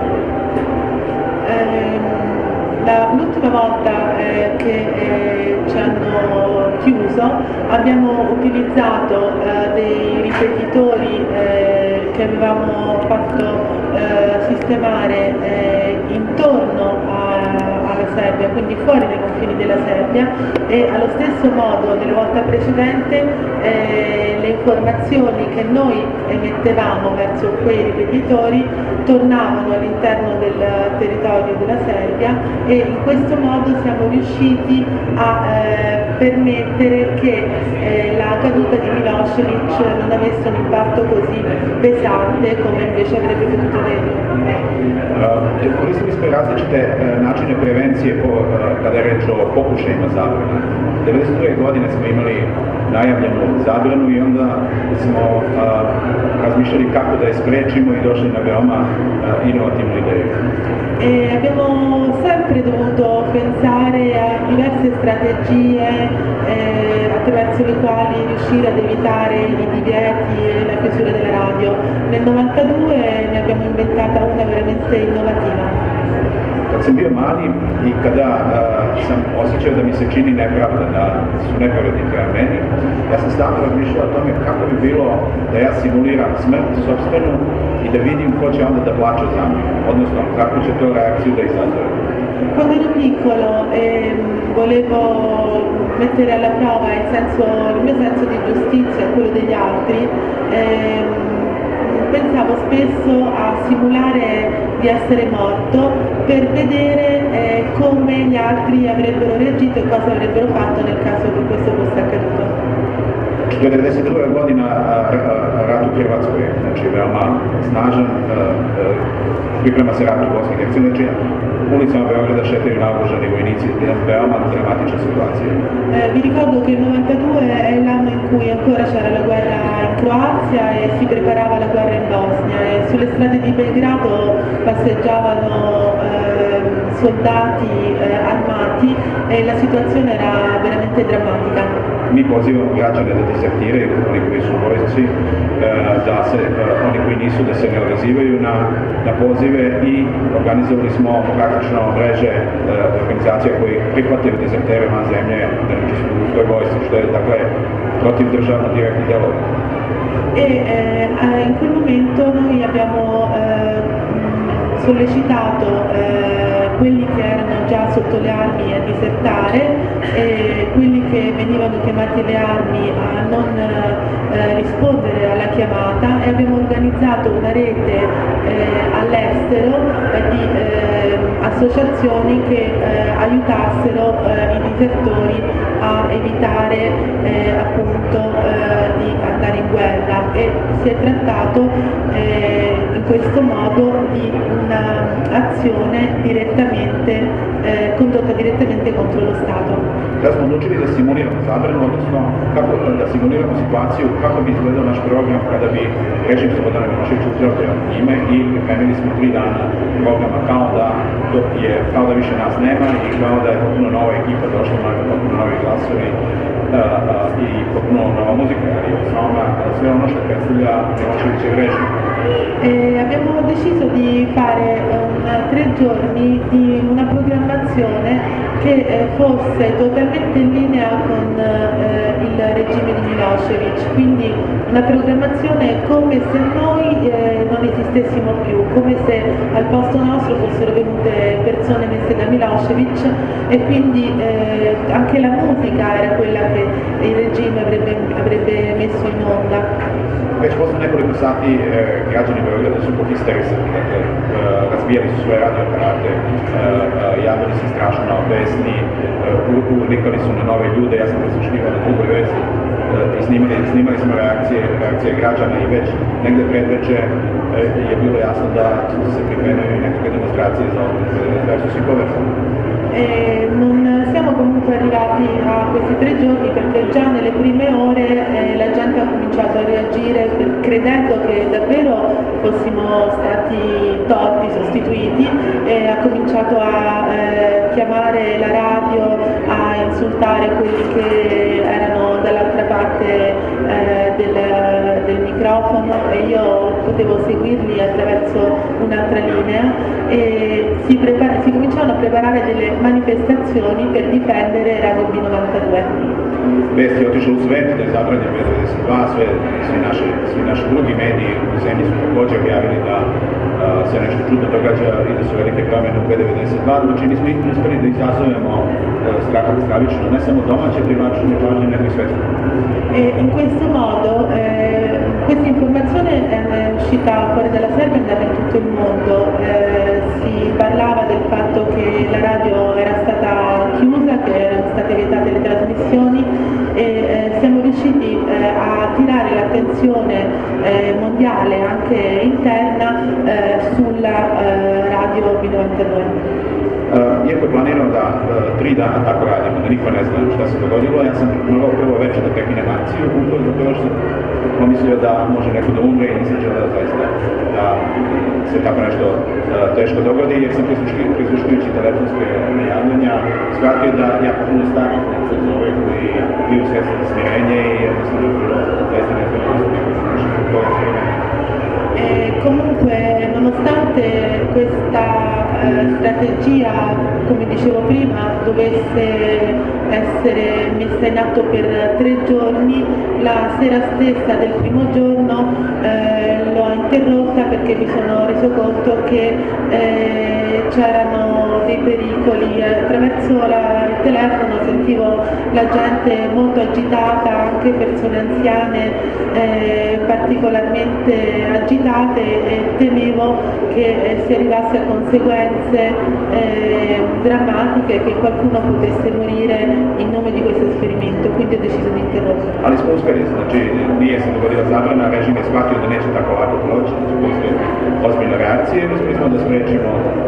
2000. L'ultima volta che ci hanno chiuso abbiamo utilizzato dei ripetitori che avevamo fatto sistemare intorno alla Serbia, quindi fuori dai confini della Serbia e allo stesso modo della volta precedente le informazioni che noi emettevamo verso quei ripetitori tornavano all'interno del territorio della Serbia e in questo modo siamo riusciti a permettere che la caduta di Milošević non avesse un impatto così pesante come invece avrebbe potuto avere. Koristili smo različite načine prevencije kada je reč o pokušajima zabrana. 1992. godine smo imali najavljenu zabranu i onda smo razmišljali kako da je sprečimo i došli na veoma inovativnu ideju. Abbiamo sempre dovuto pensare a diverse strategie attraverso le quali riuscire ad evitare i divieti e la chiusura della radio. Nel 92 ne abbiamo inventata una veramente innovativa. Kad sam bio mali i kada sam osjećao da mi se čini nepravda, da su nepravedni prema meni, ja sam stalno razmišljao o tome kako bi bilo da ja simuliram smrt sopstvenu i da vidim ko će onda da plače za mene, odnosno kako će to reakciju da izazove. Quando ero piccolo volevo mettere alla prova il mio senso di giustizia e quello degli altri, pensavo spesso a simulare di essere morto per vedere come gli altri avrebbero reagito e cosa avrebbero fatto nel caso che questo fosse accaduto. 1992. godina rat u Hrvatskoj, znači veoma snažan, priprema se rat u Bosni i Hercegovini, znači ulicama Beograda šetaju naoružani vojnici, jedna veoma dramatična situacija. Vi ricordo che il 92 è l'anno in cui ancora c'era la guerra in Croazia e si preparava la guerra in Bosnia e sulle strade di Belgrado passeggiavano soldati armati e la situazione era veramente drammatica. mi pozivamo građane da dezertiraju, oni koji su u vojsci, da se oni koji nisu da se ne odazivaju na pozive i organizovali smo praktično mreže organizacija koji prihvataju dezertere van zemlje da ne učestvuju u toj vojsci, što je dakle protiv državno direttno djelovanje. In quel momento noi abbiamo sollecitato quelli che erano già sotto le armi a disertare e quelli che venivano chiamati alle armi a non rispondere alla chiamata, e abbiamo organizzato una rete all'estero di associazioni che aiutassero i disertori a evitare appunto di andare in guerra, e si è trattato in questo modo di un'azione condotta direttamente contro lo Stato. Da smo odlučili da simuliramo zabranu, odnosno da simuliramo situaciju kako bi izgledao naš program kada bi režim Slobodana Miloševića uzeo ime, i pripremili smo 3 dana programa kao da više nas nema i kao da je potpuno nova ekipa došla, potpuno novi glasovi i potpuno nova muzika, insomma sve ono što predstavlja Miloševićev režim. Abbiamo deciso di fare 3 giorni di una programmazione che fosse totalmente in linea con il regime di Milošević, quindi una programmazione come se noi non esistessimo più, come se al posto nostro fossero venute persone messe da Milošević, e quindi anche la musica era quella che il regime avrebbe messo in onda. Već posle nekoliko sati građani Beograda su po histerisani, dakle, razbijali su svoje radioaparate, javili se strašno besni, urlikali su na nove ljude, ja sam prisluškivao na drugoj vezi, snimali smo reakcije građana, i već negde predveče je bilo jasno da se pripremaju nekakve demonstracije versus i poverzano. Non siamo comunque arrivati a questi 3 giorni perché già nelle prime ore la gente ha cominciato a reagire credendo che davvero fossimo stati tolti, sostituiti, e ha cominciato a chiamare la radio, a insultare quelli che erano dall'altra parte del microfono, e io potevo seguirli attraverso un'altra linea, e si cominciavano a preparare delle manifestazioni per difendere Radio B92. Vest je otišla u svet da je zabranjen B92, svi naši drugi mediji u zemlji su također objavili da se nešto čudno događa i da su velike promjene u B92, znači mi smo uspjeli da izazovemo stravično ne samo domaće privlačenje pažnje, nego i svetsko. In questo modo questa informazione è uscita fuori dalla Serbia e è andata in tutto il mondo. Si parlava del fatto che la radio era stata chiusa, che erano state vietate le trasmissioni, e siamo riusciti a attirare l'attenzione mondiale, anche interna, sulla radio B92. Iako je planirano da 3 dana tako radimo, da niko ne zna šta se dogodilo, ja sam morao prvo večer da prekinem akciju, upravo zbog toga što sam pomislio da može neko da umre i nisam želeo zaista da se tako nešto teško dogodi, jer sam prisluškujući telefonske najavljanja shvatio da ja potpuno stavim se zove koji biju sredstva za smirenje, i jednostavno je bilo zaista Comunque, nonostante questa strategia, come dicevo prima, dovesse essere messa in atto per 3 giorni, la sera stessa del primo giorno l'ho interrotta perché mi sono reso conto che c'erano dei pericoli. Attraverso il telefono sentivo la gente molto agitata, anche persone anziane particolarmente agitate, e temevo che si arrivasse a conseguenze drammatiche, che qualcuno potesse morire in nome di questo esperimento, quindi ho deciso di interrompere. Ali smo uspjeli, znači nije se dogodila zabrana, režim je shvatio da neće tako lako proći, da će postoje ozbiljne reakcije, i uspjeli smo da spriječimo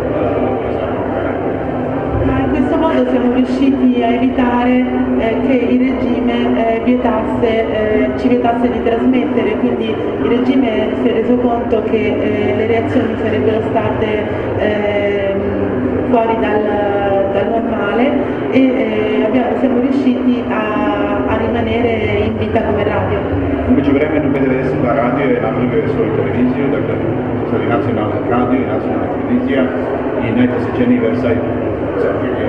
Ma in questo modo siamo riusciti a evitare che il regime ci vietasse di trasmettere, quindi il regime si è reso conto che le reazioni sarebbero state fuori dal normale, e siamo riusciti a rimanere i nacionalne radio, i nacionalna televizija i najposjećeniji web site Srbije,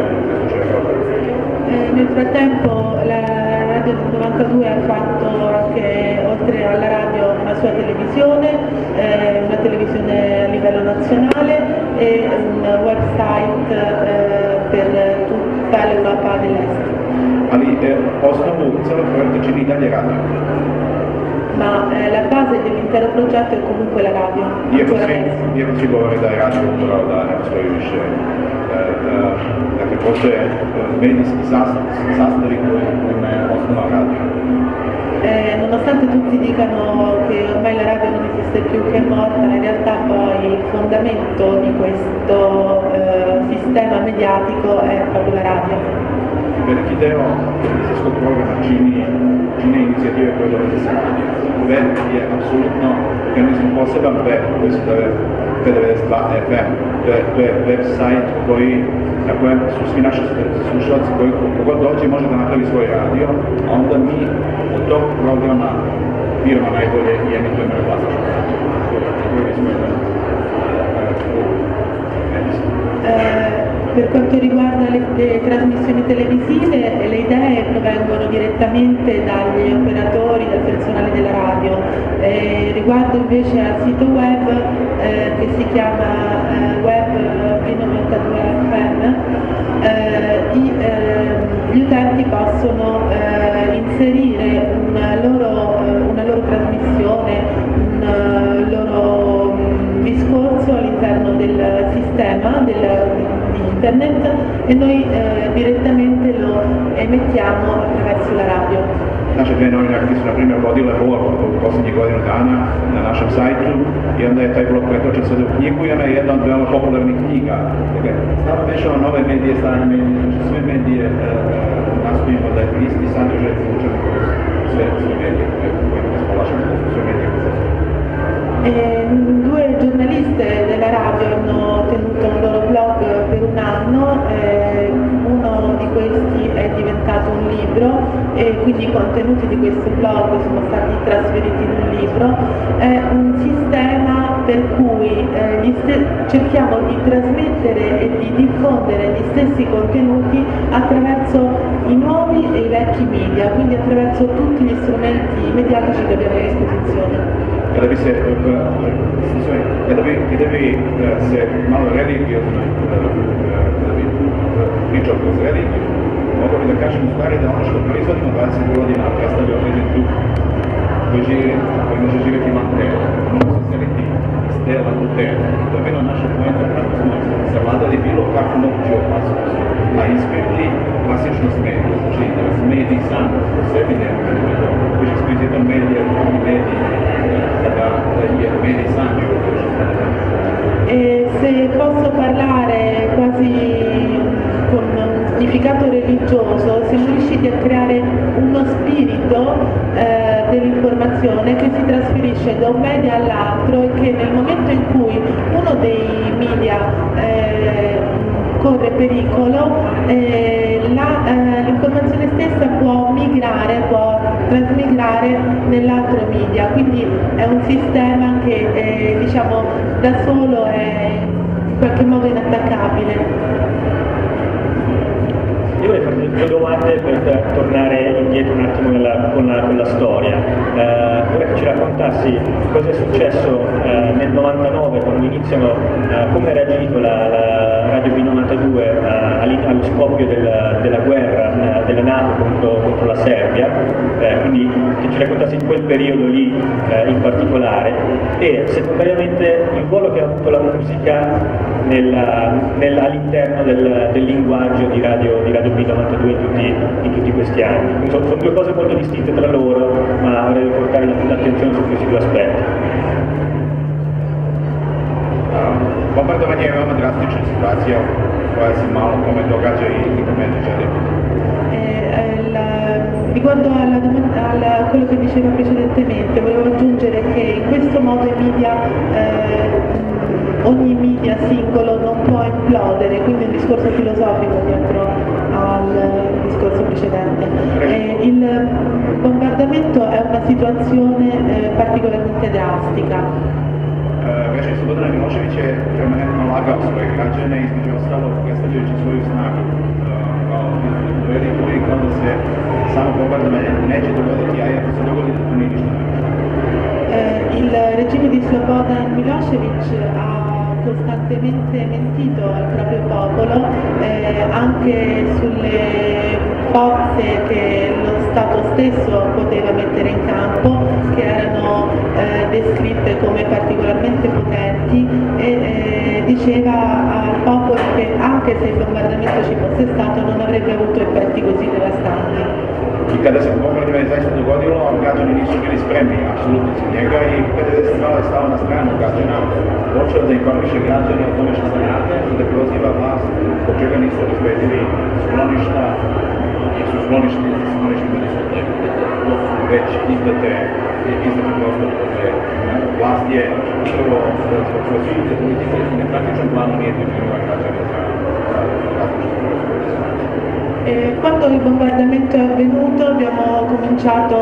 Nel frattempo la Radio 92 ha fatto anche, oltre alla radio, una sua televisione, una televisione a livello nazionale e un website per tutta l'Europa dell'Est. Ali osnovu celog projekta čini i dalje radio. Ma la base dell'intero progetto è comunque la radio. Iako svi govore da je radio upravo da ne postoji više. Dakle, postoje medijski sastavi kojima je osnova radio. Nonostante tutti dicano che ormai la radio non esiste più, che è morta, in realtà poi il fondamento di questo sistema mediatico è proprio la radio. Veliki deo televizijskog programa čine inicijative koje dolaze sa radija. Web je apsolutno, jer mi smo poseban web koji se zove P92 FM. To je web sajt na kojem su svi naši slušalci koji kogod dođe može da napravi svoj radio, a onda mi od tog programa biramo najbolje i emitujemo na klasičnom radiju. Per quanto riguarda le trasmissioni televisive, le idee provengono direttamente dagli operatori, dal personale della radio. Riguardo invece al sito web che si chiama Web P92 FM, gli utenti possono inserire una loro trasmissione, un loro discorso all'interno del sistema di internet e noi direttamente lo emettiamo attraverso la radio. Naše dve novinarke su na primjer vodile blog u posljednjih godinu dana na našem sajtu i onda je taj blog pretočen sada u knjigu i ona je jedna od veoma popularnih knjiga. Dakle, stvarno mešamo nove medije, stare medije, znači sve medije nastojimo da je isti sadržaj zvučan kroz sve medije koje raspolažemo, sve medije koje postoje. Due giornaliste della radio hanno tenuto un loro blog per un anno, uno di questi è diventato un libro e quindi i contenuti di questo blog sono stati trasferiti in un libro. È un sistema per cui cerchiamo di trasmettere e di diffondere gli stessi contenuti attraverso i nuovi e i vecchi media, quindi attraverso tutti gli strumenti mediatici che abbiamo a disposizione. Kada bi se malo religiozno, kada bi pričao kroz religiju, mogao bi da kažem u stvari da ono što proizvodimo 20 godina predstavlja određen duh koji može živjeti van tela, može se seliti iz tela u telo. To je bilo naša pojenta kako smo savladali bilo kakvu moguću opasnost, a izbjegli klasičnost medija, znači da nas mediji sam po sebi ne mogu, koji je skriti jedan medij, drugi medij, da je medij sam bio E se posso parlare quasi con un significato religioso, siamo riusciti a creare uno spirito dell'informazione che si trasferisce da un media all'altro e che nel momento in cui uno dei media corre pericolo, l'informazione stessa può trasmigrare nell'altro media, quindi è un sistema che diciamo da solo è in qualche modo inattaccabile. Io vorrei farti due domande per tornare indietro un attimo con la storia. Vorrei che ci raccontassi cosa è successo nel 99 quando iniziano, come ha reagito la Radio B92 allo scoppio della guerra della NATO contro la Serbia, quindi che ci raccontassi in quel periodo lì in particolare, e secondariamente il ruolo che ha avuto la musica all'interno del linguaggio di Radio B92 in tutti questi anni. Quindi sono due cose molto distinte tra loro, ma vorrei portare l'attenzione su questi due aspetti. Bombardovanje je veoma drastična situacija koja se malo kome događa i kome ne želi. Riguardo a quello che diceva precedentemente, volevo aggiungere che in questo modo i media, ogni media singolo non può implodere, quindi un discorso filosofico dietro al discorso precedente. Il bombardamento è una situazione particolarmente drastica. režim Slobodana Miloševića je permanentno lagao svoje građane, između ostalog predstavljajući svoju snagu kao veliku i kao da se samo bombardovanje neće dogoditi, a ako se dogodi da to nije ništa ne. Il regime di Slobodan Milošević ha costantemente mentito al proprio popolo anche sulle forze che lo Stato stesso poteva mettere in campo, che erano descritte come particolarmente potenti, e diceva al popolo che anche se il bombardamento ci fosse stato non avrebbe avuto effetti così devastanti. I kada se bombardovanje zaista dogodilo, građani nisu bili spremni, apsolutno za njega, i PDS je stao na stranu građana, počeo da informiše građane o tome što se rade i da proziva vlast zbog čega nisu obezbedili skloništa, jer su skloništima nisu već izdate prostor. Vlast je prvo zbog svih politike i nepraktičnom planu nije definirala građane za različite prostor. Quando il bombardamento è avvenuto abbiamo cominciato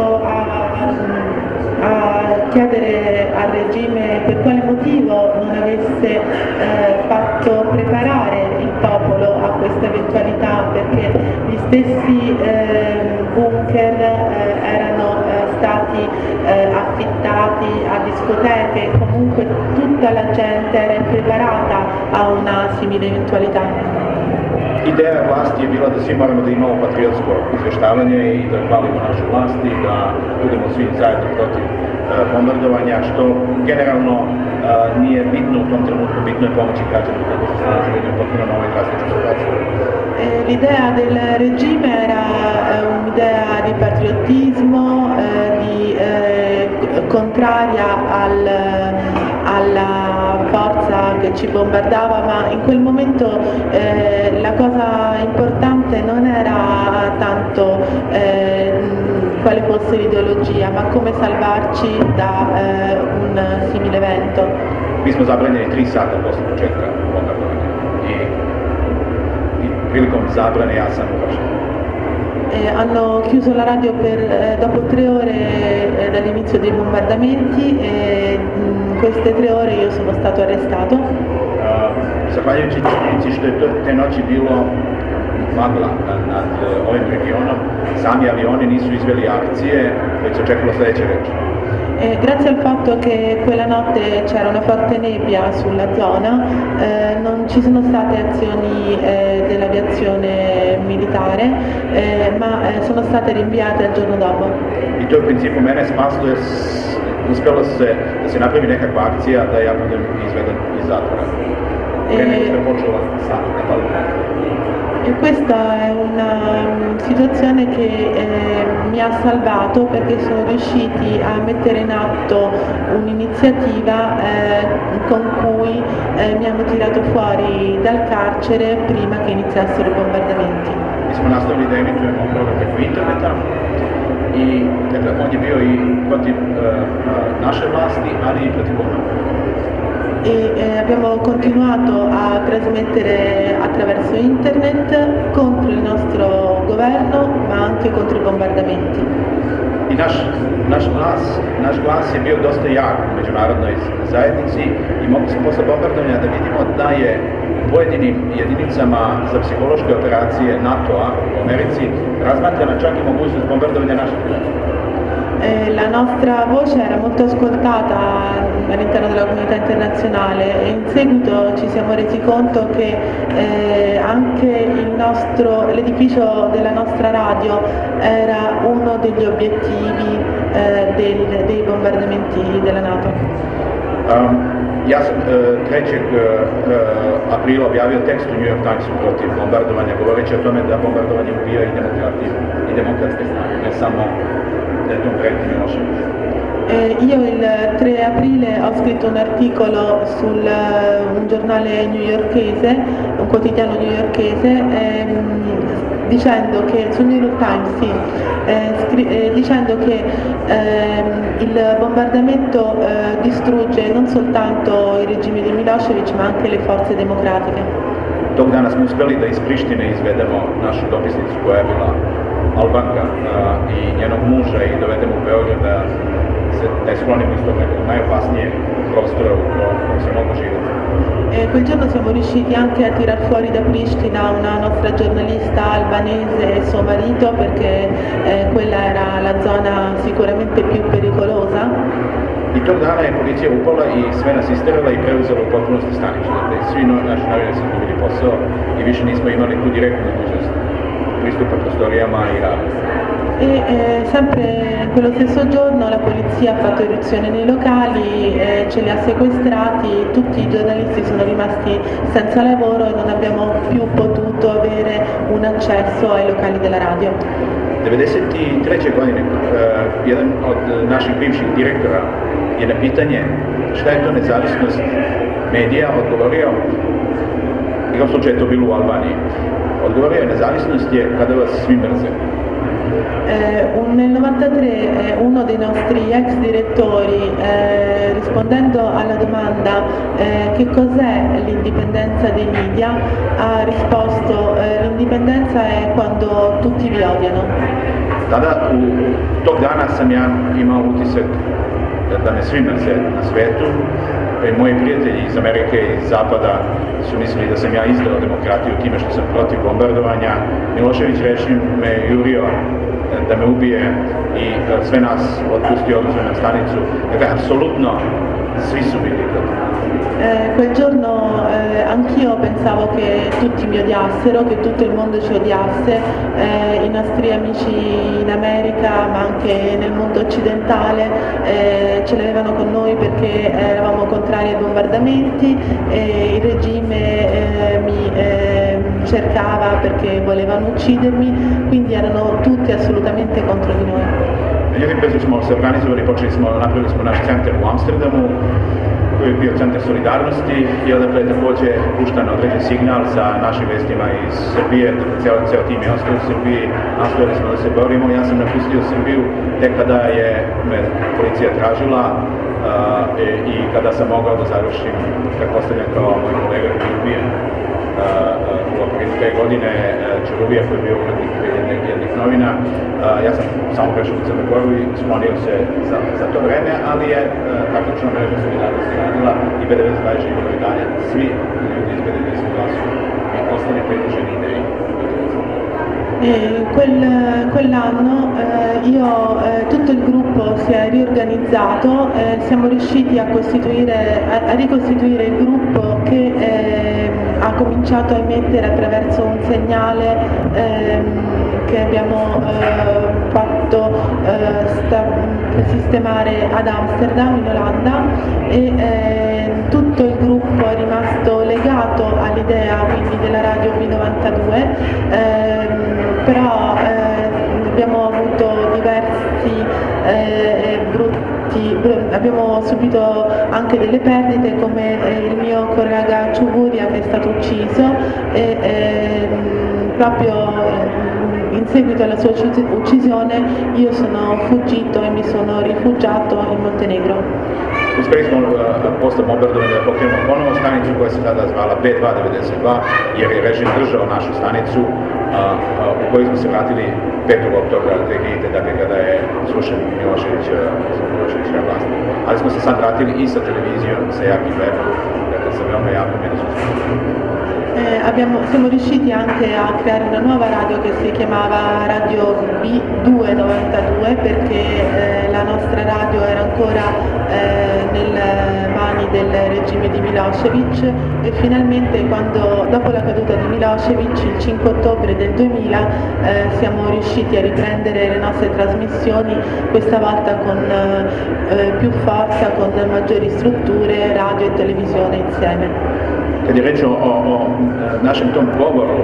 a chiedere al regime per quale motivo non avesse fatto preparare il popolo a questa eventualità, perché gli stessi bunker erano stati affittati a discoteche, comunque tutta la gente era impreparata a una simile eventualità. Ideja vlasti je bila da svi moramo da imamo patriotsko izvještavanje i da hvalimo našu vlast i da budemo svi zajedno protiv bombardovanja, što generalno nije bitno u tom trenutku, bitno je pomoći građanima kako se snaži u potpuno novoj drastičnoj situaciji. L'idea del regime era un'idea di patriottismo, contraria alla forza che ci bombardava, ma in quel momento la cosa importante non era tanto quale fosse l'ideologia, ma come salvarci da un simile evento. Mi smo zabranjeni 3 sata posle početka bombardovanja i prilikom zabrane ja sam ugašen. Hanno chiuso la radio dopo 3 ore dall'inizio dei bombardamenti e in queste 3 ore io sono stato arrestato. Zahvaljujući činjenici što je te noći bilo magla nad ovim regionom, sami avioni nisu izveli akcije, već se očekalo sljedeće reči. Grazie al fatto che quella notte c'era una forte nebbia sulla zona, non ci sono state azioni dell'aviazione militare, ma sono state rinviate al giorno dopo. I to je u principu mene spaslo jer uspjelo da se napravi nekakva akcija da ja budem izveden iz zatvora. E questa è una situazione che mi ha salvato, perché sono riusciti a mettere in atto un'iniziativa con cui mi hanno tirato fuori dal carcere prima che iniziassero i bombardamenti. Mi smo nastavili da emitujemo program preko interneta i dakle, on je bio i protiv naše vlasti, ali i protiv bombardovanja. E abbiamo continuato a trasmettere attraverso internet contro il nostro governo, ma anche contro i bombardamenti. I naš glas je bio dosta jak u međunarodnoj zajednici i mogli smo posle bombardovanja da vidimo da je pojedinim jedinicama za psihološke operacije NATO-a u Americi razmatrana čak i mogućnost bombardovanja naših građana. La nostra voce era molto ascoltata all'interno della comunità internazionale e in seguito ci siamo resi conto che anche l'edificio della nostra radio era uno degli obiettivi dei bombardamenti della NATO. Ja sam 3. aprila objavio tekst u New York Timesu protiv bombardovanja, govoreći o tome da bombardovanje ubija i demokratske snage, ne samo da je to preti Milošević. Io il 3 aprile ho scritto un articolo su un giornale newyorkese, un quotidiano newyorkese, dicendo che sul New York Times dicendo che il bombardamento distrugge non soltanto il regime di Milošević ma anche le forze democratiche. Tog dana smo uspjeli da iz Prištine izvedemo našu dopisnicu koja je bila Albanka i njenog muža i dovedemo u Beograd da je sklonimo iz tog nekog najopasnijeg prostora u samopouživati. Quel giorno siamo riusciti anche a tirar fuori da Pristina una nostra giornalista albanese e suo marito, perché quella era la zona sicuramente più pericolosa. I tog dana je policija upala i sve nas isterala i preuzela u potpunosti stanicu. Dakle, svi naši novinari su dobili posao i više nismo imali tu direktnu mogućnost pristupa prostorijama i radu. E sempre quello stesso giorno la polizia ha fatto irruzione nei locali, ce li ha sequestrati, tutti i giornalisti sono rimasti senza lavoro e non abbiamo più potuto avere un accesso ai locali della radio. 1993. godine jedan od naših bivših direktora je na pitanje šta je to nezavisnost medija odgovorio, u tom slučaju je to bilo u Albaniji, odgovorio je nezavisnost je kada vas svi mrze. Nel 93 uno dei nostri ex direttori, rispondendo alla domanda che cos'è l'indipendenza dei media, ha risposto l'indipendenza è quando tutti vi odiano. Tada, tog dana sam ja imao utisak da me svi mrze na svetu. Moji prijatelji iz Amerike i iz Zapada su mislili da sam ja izdao demokratiju time što sam protiv bombardovanja. Milošević režim me jurio da me ubije i sve nas otpustio, odnosno na stanicu. Dakle, apsolutno svi su bili protiv. Quel giorno anch'io pensavo che tutti mi odiassero, che tutto il mondo ci odiasse, i nostri amici in America ma anche nel mondo occidentale ce l'avevano con noi perché eravamo contrari ai bombardamenti e il regime mi cercava perché volevano uccidermi, quindi erano tutti assolutamente contro di noi. Međutim, kad smo se organizovali, napravili smo naš centar u Amsterdamu, koji je bio centar solidarnosti i odakle je također puštan određen signal sa našim vestima iz Srbije, dakle ceo tim je ostao u Srbiji, nastojali smo da se borimo. Ja sam napustio Srbiju tek kada je me policija tražila i kada sam mogao da završim, pretpostavljam kao moj kolega koji je ubijen u okviru te godine, Čurubija koji je bio urednik jednih novina. Ja sam samo prešao u Crnu Goru i sklonio se za to vreme, ali je taktična mreža solidarnosti radila i B92 je živjelo i dalje. Svi ljudi iz B92 su ostali pridruženi ideji. Quell'anno tutto il gruppo si è riorganizzato, siamo riusciti a ricostituire il gruppo che ha cominciato a emettere attraverso un segnale che abbiamo fatto sistemare ad Amsterdam in Olanda e tutto il gruppo è rimasto legato all'idea quindi della radio B92, però abbiamo avuto diversi abbiamo subito anche delle perdite, come il mio collega Ciuburia che è stato ucciso e proprio in seguito alla sua uccisione io sono fuggito e mi sono rifugiato in Montenegro. Uspjeli smo posle bombardovanja da pokrenemo ponovo stanicu koja se tada zvala B292 jer je režim držao našu stanicu u kojoj smo se vratili 5. oktobra 2000. dakle kada je srušen Miloševićeva vlast. Ali smo se sad vratili i sa televizijom, sa jakim webom, dakle sa veoma jakom medijskom. Siamo riusciti anche a creare una nuova radio che si chiamava Radio B292 perché la nostra radio era ancora nelle mani del regime di Milošević e finalmente dopo la caduta di Milošević il 5 ottobre del 2000 siamo riusciti a riprendere le nostre trasmissioni, questa volta con più forza, con maggiori strutture, radio e televisione insieme. Kad je reč o našem tom govoru,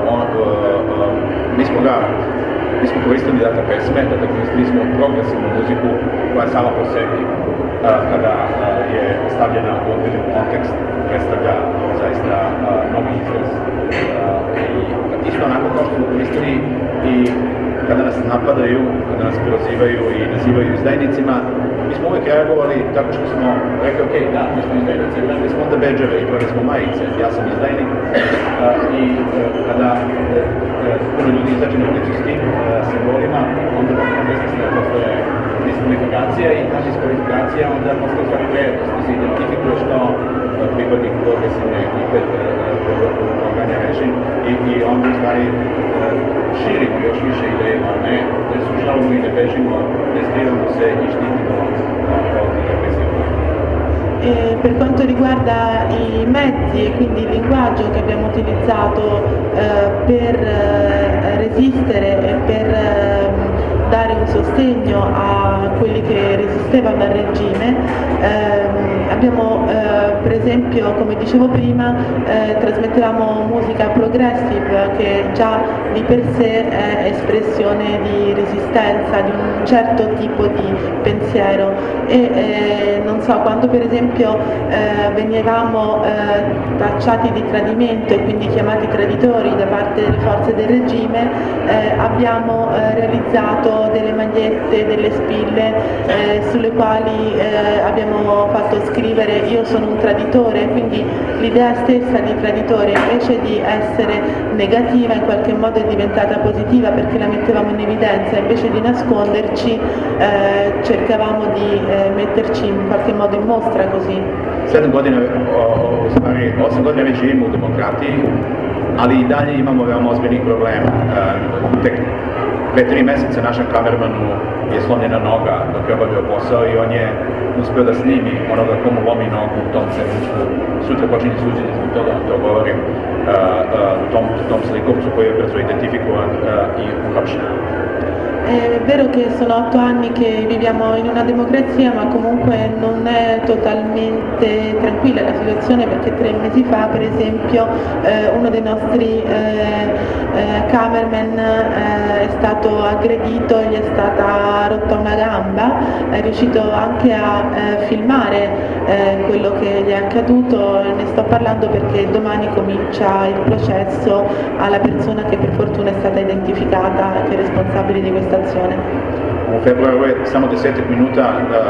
mi smo koristili dakle pesme, dakle koristili smo progresivnu muziku koja sama po sebi, kada je stavljena u određen kontekst, predstavlja zaista novi izraz. I isto onako kao što smo koristili i kada nas napadaju, kada nas prozivaju i nazivaju izdajnicima, mi smo uvijek reagovali tako što smo rekli, ok, da, mi smo izdajnici, imali smo onda bedževe i imali smo majice, ja sam izdajnik i kada puno ljudi izađe na ulicu s tim simbolima, onda mjesto se da postoje diskvalifikacija i ta diskvalifikacija onda postoji stvari vrednost, da se identifikuje što pripadnik progresivne ekipe proganja režim i onda u stvari širimo još više idejima, ne slušamo i ne bežimo, ne skrivamo se i štitimo od represije. Per quanto riguarda i mezzi e quindi il linguaggio che abbiamo utilizzato per resistere e per dare un sostegno a quelli che resistevano al regime, abbiamo per esempio, come dicevo prima, trasmettevamo musica progressive che già di per sé è espressione di resistenza, di un certo tipo di pensiero e non so, quando per esempio venivamo tacciati di tradimento e quindi chiamati traditori da parte delle forze del regime, abbiamo realizzato delle magliette, delle spille sulle quali abbiamo fatto scrivere io sono un traditore, quindi l'idea stessa di traditore invece di essere negativa in qualche modo è diventata positiva perché la mettevamo in evidenza, invece di nasconderci cercavamo di metterci in qualche modo in mostra così. 7 godina, u stvari 8 godina već živimo u demokratiji, ali i dalje imamo veoma ozbiljnih problema. Tek 2-3 mjeseca našem kamermanu je slomljena noga dok je obavio posao i on je uspio da snimi onoga komu lomi nogu u tom trenutku. Sutra počinje suđenje zbog toga, vam to govorim, tom slikovcu koji je brzo identifikovan i uhapšen. È vero che sono 8 anni che viviamo in una democrazia, ma comunque non è totalmente tranquilla la situazione perché 3 mesi fa, per esempio, uno dei nostri cameraman è stato aggredito, gli è stata rotta una gamba, è riuscito anche a filmare quello che gli è accaduto, ne sto parlando perché domani comincia il processo alla persona che per fortuna è stata identificata che è responsabile di questa azione. U februaru je samo 10 minuta,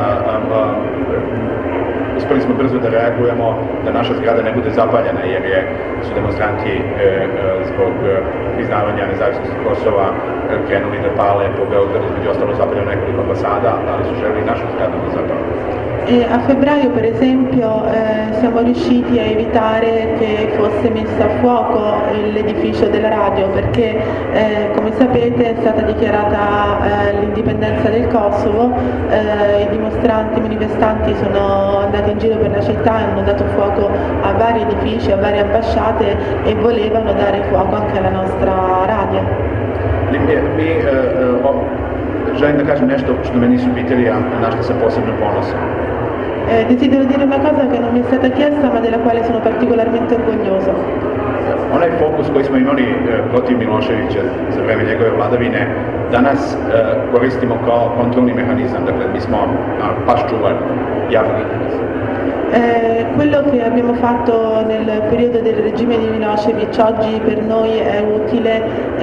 uspjeli smo brzo da reagujemo da naša zgrada ne bude zapaljena jer su demonstranti zbog priznavanja nezavisnosti Kosova krenuli da pale po Beogradu, između ostalo zapaljeno nekoliko ambasada, ali su želeli našu zgradu da zapale. E a febbraio per esempio siamo riusciti a evitare che fosse messo a fuoco l'edificio della radio perché come sapete è stata dichiarata l'indipendenza del Kosovo, i dimostranti, i manifestanti sono andati in giro per la città e hanno dato fuoco a vari edifici, a varie ambasciate e volevano dare fuoco anche alla nostra radio. Želim da kažem nešto što me nisu pitali, a na što sam posebno ponosan. Desidero dire una cosa che non mi è stata chiesta ma della quale sono particolarmente orgoglioso. Onaj fokus koji smo imali protiv Miloševića za vreme njegove vladavine, danas koristimo kao kontrolni mehanizam, dakle mi smo paš čuvar javnih interesa. Quello che abbiamo fatto nel periodo del regime di Milošević oggi per noi è utile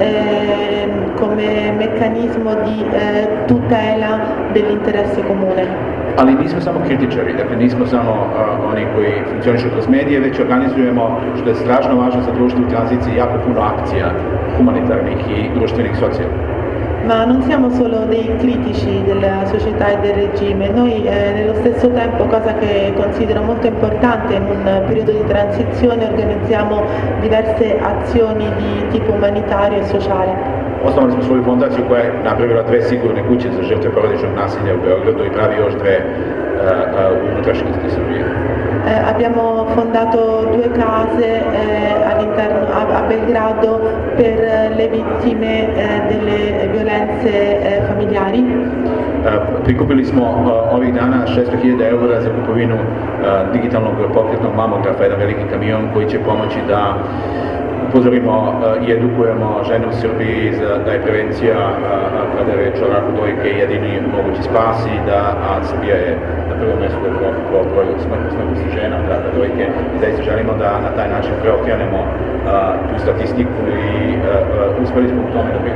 come meccanismo di tutela dell'interesse comune. Ali nismo samo kritičari, dakle nismo samo oni koji funkcionišu kroz medije, već organizujemo, što je strašno važno za društvo u tranziciji, jako puno akcija humanitarnih i društvenih, socijalnih. Ma non siamo solo dei critici della società e del regime, noi nello stesso tempo, cosa che considero molto importante in un periodo di transizione, organizziamo diverse azioni di tipo umanitario e sociale. Osnovali smo svoju fondaciju koja je napravila 2 sigurne kuće za žrtve porodičnog nasilja u Beogradu i pravi još 2 u unutrašnjosti Srbije. Abbiamo fondato 2 case all'interno a Belgrado per le vittime delle violenze familiari. Prikupili smo ovih dana 600.000 eura za kupovinu digitalnog pokretnog mamografa, jedan veliki kamion koji će pomoći da upozorimo i edukujemo žene u Srbiji da je prevencija kada je reč o raku dojke jedini mogući spas i da Srbija je na prvom mjestu po broju smrtnosti žena od raka dojke i zaista želimo da na taj način preokrenemo tu statistiku i uspjeli smo u tome da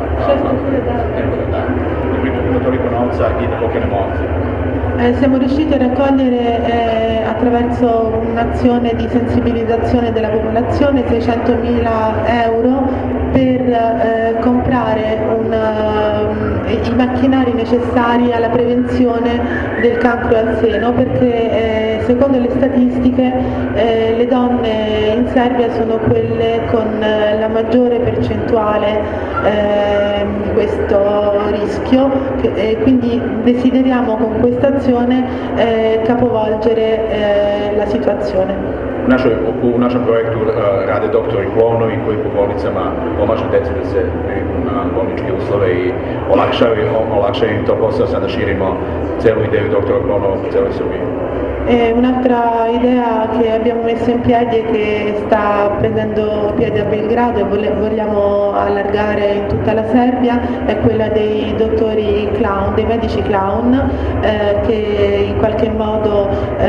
prikupimo toliko novca i da pokrenemo akcije. Siamo riusciti a raccogliere attraverso un'azione di sensibilizzazione della popolazione 600.000 euro per comprare i macchinari necessari alla prevenzione del cancro al seno, perché secondo le statistiche le donne in Serbia sono quelle con la maggiore percentuale di questo rischio, e quindi desideriamo con questa azione capovolgere la situazione. U našem projektu rade doktori klovnovi koji po bolnicama pomažu deci da se na bolničke uslove i olakšaju im to posao. Sada širimo celu ideju doktora klonova po celoj Srbiji. Un'altra idea che abbiamo messo in piedi e che sta prendendo piede a Belgrado e vogliamo allargare in tutta la Serbia è quella dei dottori clown, dei medici clown, che in qualche modo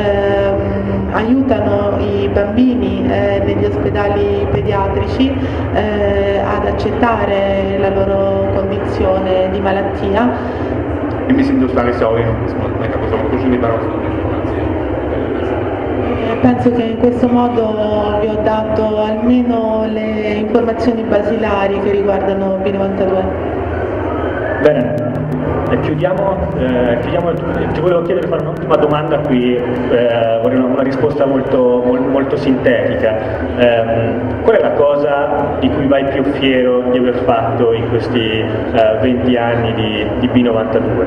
aiutano i bambini negli ospedali pediatrici ad accettare la loro condizione di malattia. I mislim da u stvari sa ovim smo nekako zaokružili bar osnovne informacije. Penso che in questo modo vi ho dato almeno le informazioni basilari che riguardano B92. Bene, chiudiamo, ti volevo chiedere, fare un'ultima domanda qui, vorrei una risposta molto sintetica. Qual è la cosa di cui vai più fiero di aver fatto in questi 20 anni di B92?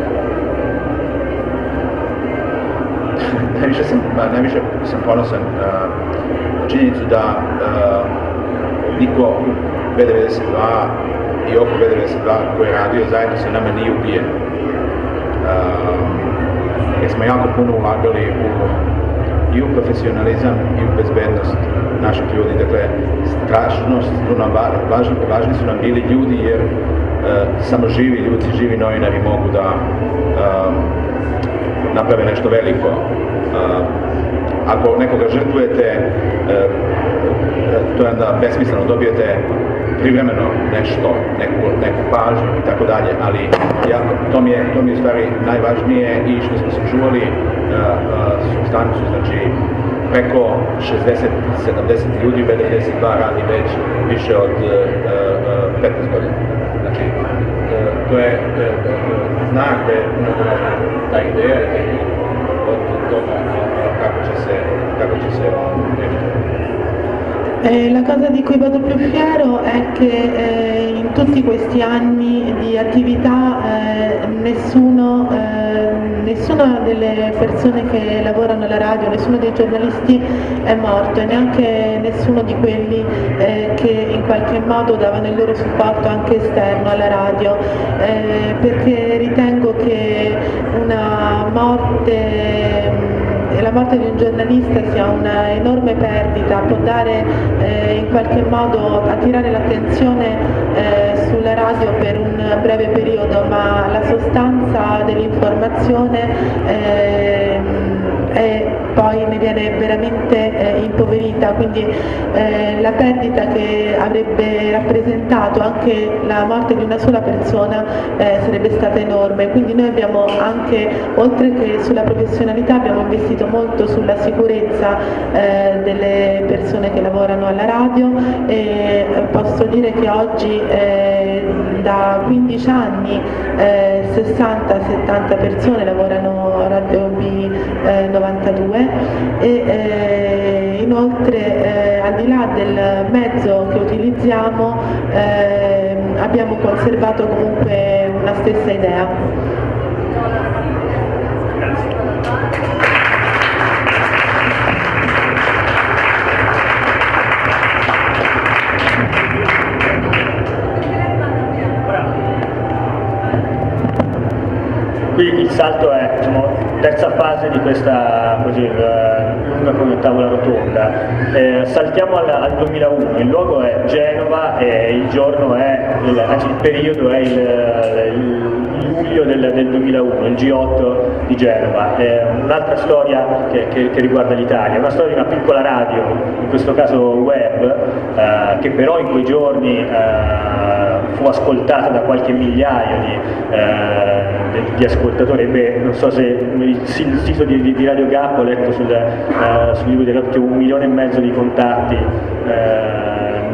Najviše sam ponosan na činjenicu da niko u B92 i oko B92 koji je radio zajedno sa nama nije ubijen. Jer smo jako puno ulagali i u profesionalizam i u bezbednost naših ljudi. Dakle, strašno su nam važni su nam bili ljudi, jer samo živi ljudi, živi novinari mogu da naprave nešto veliko. Ako nekoga žrtvujete, to je onda besmisleno, dobijete privremeno nešto, neku pažnju i tako dalje, ali to mi je u stvari najvažnije, i što smo sačuvali supstancu, znači preko 60-70 ljudi, B92 radi već više od 15 godina. Znači, to je znak da je mnogo važna ta ideja od toga kako će se La cosa di cui vado più fiero è che in tutti questi anni di attività nessuna delle persone che lavorano alla radio, nessuno dei giornalisti è morto, e neanche nessuno di quelli che in qualche modo davano il loro supporto anche esterno alla radio, perché ritengo che la morte di un giornalista sia una enorme perdita, può dare in qualche modo, attirare l'attenzione sulla radio per un breve periodo, ma la sostanza dell'informazione poi ne viene veramente impoverita, quindi la perdita che avrebbe rappresentato anche la morte di una sola persona sarebbe stata enorme. Quindi noi abbiamo anche, oltre che sulla professionalità, abbiamo investito molto sulla sicurezza delle persone che lavorano alla radio, e posso dire che oggi da 15 anni 60-70 persone lavorano a Radio B92, e inoltre al di là del mezzo che utilizziamo abbiamo conservato comunque una stessa idea. Qui il salto è, diciamo, terza fase di questa lunga come tavola rotonda. Saltiamo al 2001, il luogo è Genova e il giorno è, il periodo è il luglio del 2001, il G8 di Genova. Un'altra storia che riguarda l'Italia, una storia di una piccola radio, in questo caso web, che però in quei giorni fu ascoltata da qualche migliaio di ascoltatori. Beh, non so se il sito di Radio Gap, ho letto sul libro di Radio, che 1,5 milioni di contatti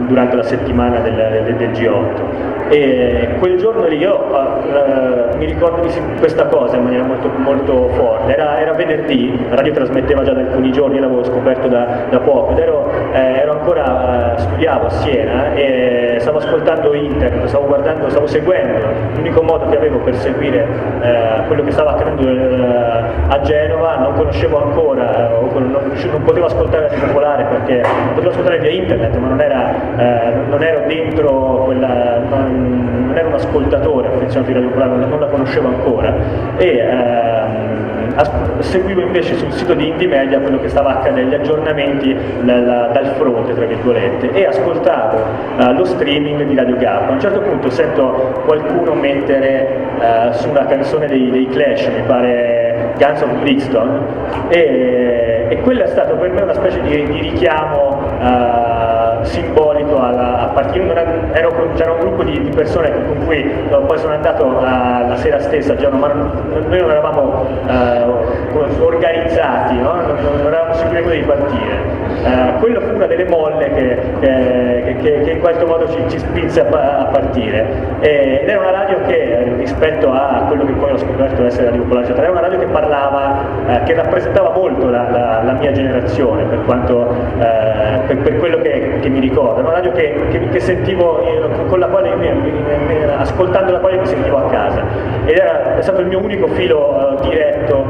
durante la settimana del G8. E quel giorno lì io mi ricordo di questa cosa in maniera molto, molto forte. Era venerdì, la radio trasmetteva già da alcuni giorni, io l'avevo scoperto da poco, ed ero ancora, studiavo a Siena e stavo ascoltando internet, stavo seguendo l'unico modo che avevo per seguire quello che stava accadendo a Genova. Non conoscevo ancora, non potevo ascoltare Radio Popolare perché potevo ascoltare via internet, ma non ero dentro quella, non ero un ascoltatore affezionato di Radio Popolare, non la conoscevo ancora, e seguivo invece sul sito di Indie Media quello che stava accadendo, gli aggiornamenti dal fronte, tra virgolette, e ascoltavo lo streaming di Radio Gap. A un certo punto sento qualcuno mettere su una canzone dei Clash, mi pare Guns of Brixton, e quello è stato per me una specie di richiamo simbolico a partire. C'era un gruppo di persone con cui poi sono andato la sera stessa a Genova, ma noi non eravamo organizzati, no? non eravamo sicuri di partire. Quello fu una delle molle che in qualche modo ci spinse a partire, ed era una radio che, rispetto a quello che poi ho scoperto essere Radio Popolare, cioè, era una radio che parlava, che rappresentava molto la mia generazione, per quanto per quello che mi ricordo. Era una radio che sentivo, con la quale ascoltando la quale mi sentivo a casa, ed è stato il mio unico filo diretto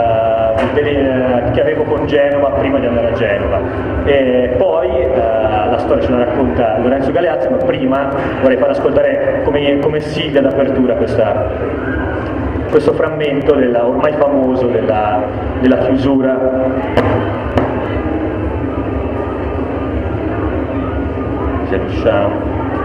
che avevo con Genova prima di andare a Genova. E poi la storia ce la racconta Lorenzo Galeazzi, ma prima vorrei far ascoltare come sigla d'apertura questo frammento ormai famoso della chiusura. Se riusciamo.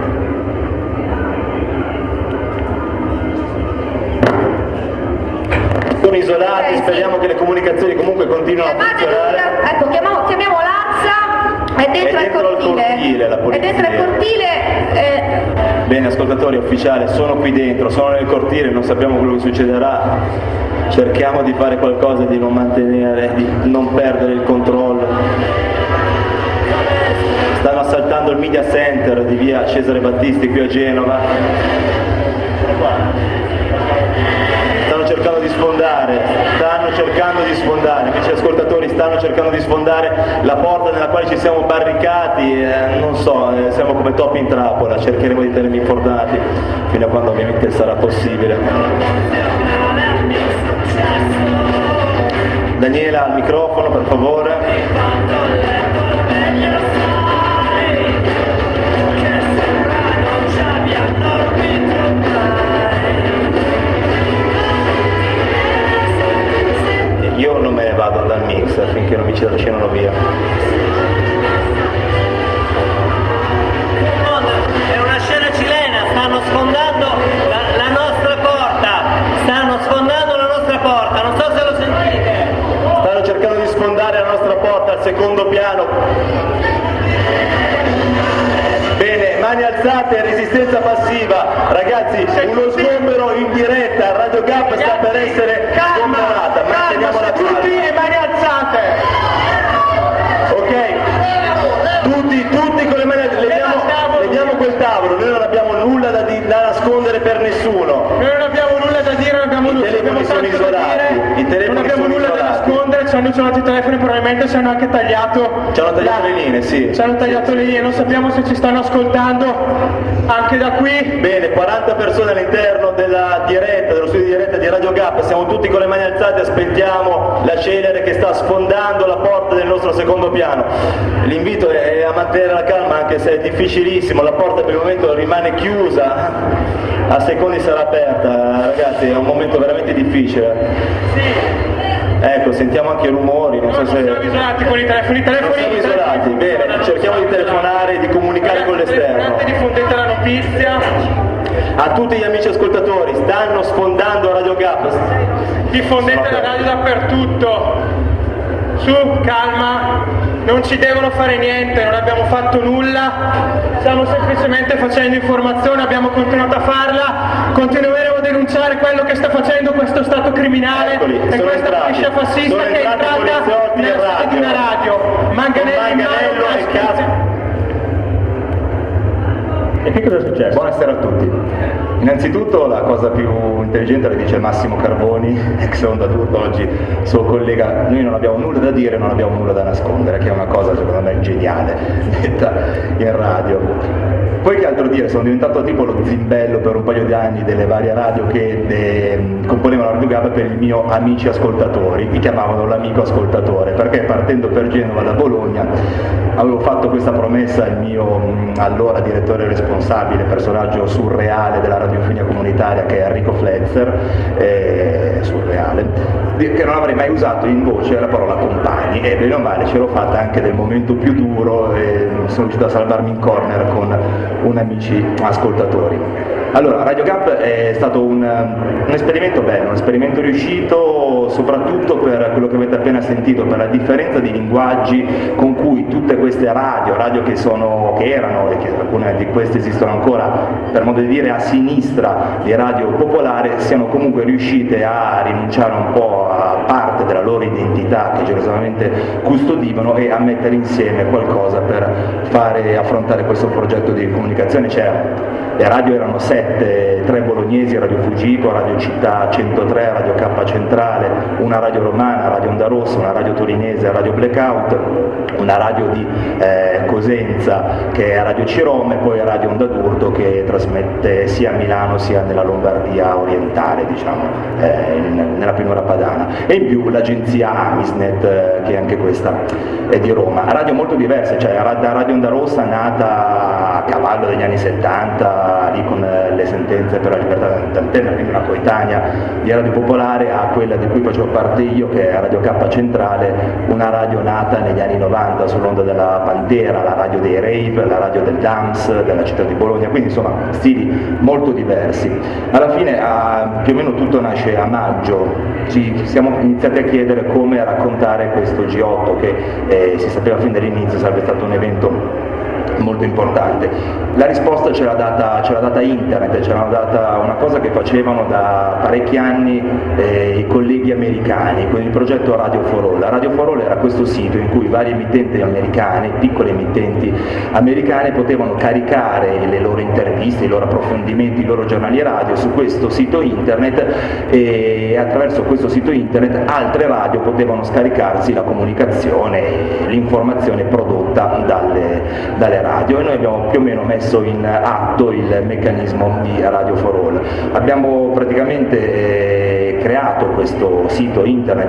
Sono isolati, speriamo che le comunicazioni comunque continuino a funzionare. Ecco, chiamiamo Lazza, è dentro al cortile. La polizia. È dentro al cortile. Bene, ascoltatori, ufficiali, sono qui dentro, sono nel cortile, non sappiamo quello che succederà. Cerchiamo di fare qualcosa, di non perdere il controllo. Stanno assaltando il media center di via Cesare Battisti qui a Genova. Stanno cercando di sfondare, amici ascoltatori, stanno cercando di sfondare la porta nella quale ci siamo barricati, non so, siamo come topi in trappola, cercheremo di tenerli informati fino a quando ovviamente sarà possibile. Daniela al microfono, per favore. Io non me ne vado dal mixer finché non mi ci trascinano via. È una scena cilena, stanno sfondando la nostra porta, non so se lo sentite. Stanno cercando di sfondare la nostra porta al secondo piano. Bene, mani alzate, resistenza passiva. Ragazzi, uno sgombero in diretta, Radio Gap sta per essere sgomberata. Manteniamo la calma. Tutti le mani alzate. Ok, tutti con le mani alzate. Leviamo quel tavolo, noi non abbiamo nulla da nascondere per nessuno. Noi non abbiamo nulla da dire, non abbiamo I telefoni sono isolati. Non abbiamo nulla da nascondere, ci hanno usato i telefoni, probabilmente ci hanno anche tagliato. Ci hanno tagliato le linee, sì. Ci hanno tagliato le linee, non sappiamo se ci stanno ascoltando anche da qui. Bene, 40 persone all'interno dello studio di diretta di Radio Gap, siamo tutti con le mani alzate, aspettiamo la Celere che sta sfondando la porta del nostro secondo piano. L'invito è a mantenere la calma, anche se è difficilissimo, la porta per il momento rimane chiusa, a secondi sarà aperta, ragazzi, è un momento veramente difficile. Sì. Ecco, sentiamo anche rumori, non so se... siamo isolati con i telefoni. Non siamo isolati, bene, cerchiamo di telefonare, di comunicare con l'esterno. Diffondete la notizia. A tutti gli amici ascoltatori, stanno sfondando Radio Gap. Diffondete la radio dappertutto. Su, calma, non ci devono fare niente, non abbiamo fatto nulla, stiamo semplicemente facendo informazione, abbiamo continuato a farla, continueremo a denunciare quello che sta facendo questo Stato criminale. Eccoli, e questa fascia fascista che è entrata nella sede di una radio. Manganello e E che cosa è successo? Buonasera a tutti. Innanzitutto la cosa più intelligente la dice Massimo Carboni, ex Onda d'Urto, oggi suo collega: noi non abbiamo nulla da dire, non abbiamo nulla da nascondere, che è una cosa secondo me geniale, detta in radio. Poi che altro dire, sono diventato tipo lo zimbello per un paio di anni delle varie radio che componevano Radio Gap per i miei amici ascoltatori, mi chiamavano l'amico ascoltatore, perché partendo per Genova da Bologna avevo fatto questa promessa al mio allora direttore responsabile, personaggio surreale della radiofonia comunitaria, che è Enrico Fletzer, surreale, che non avrei mai usato in voce la parola compagni, e bene o male ce l'ho fatta anche nel momento più duro e sono riuscito a salvarmi in corner con amici ascoltatori. Allora, Radio Gap è stato un esperimento bello, un esperimento riuscito soprattutto per quello che avete appena sentito, per la differenza di linguaggi con cui tutte queste radio che erano, e che alcune di queste esistono ancora, per modo di dire a sinistra di Radio Popolare, siano comunque riuscite a rinunciare un po' a parte della loro identità che gelosamente custodivano e a mettere insieme qualcosa per affrontare questo progetto di comunicazione. Le radio erano 7, 3 bolognesi, Radio Fugico, Radio Città 103, Radio K Centrale, una radio romana, Radio Onda Rossa, una radio torinese, Radio Blackout, una radio di Cosenza che è Radio Cirome, e poi Radio Onda d'Urto che trasmette sia a Milano sia nella Lombardia orientale, diciamo, nella pianura padana, e in più l'agenzia Amisnet, che anche questa è di Roma. Radio molto diverse, cioè da Radio Onda Rossa, nata a cavallo degli anni 70, lì con le sentenze per la libertà d'antenna, quindi una coetanea di Radio Popolare, a quella di cui facevo parte io, che è Radio K Centrale, una radio nata negli anni 90 sull'onda della Pantera, la radio dei rave, la radio del dance della città di Bologna, quindi insomma stili molto diversi. Alla fine più o meno tutto nasce a maggio, ci siamo iniziati a chiedere come raccontare questo G8 che si sapeva fin dall'inizio sarebbe stato un evento molto importante. La risposta ce l'ha data internet, ce l'ha data una cosa che facevano da parecchi anni i colleghi americani con il progetto Radio for All. La Radio for All era questo sito in cui vari emittenti americane, piccole emittenti americane, potevano caricare le loro interviste, i loro approfondimenti, i loro giornali radio su questo sito internet, e attraverso questo sito internet altre radio potevano scaricarsi la comunicazione e l'informazione prodotta dalle radio, e noi abbiamo più o meno messo in atto il meccanismo di Radio for All. Abbiamo praticamente creato questo sito internet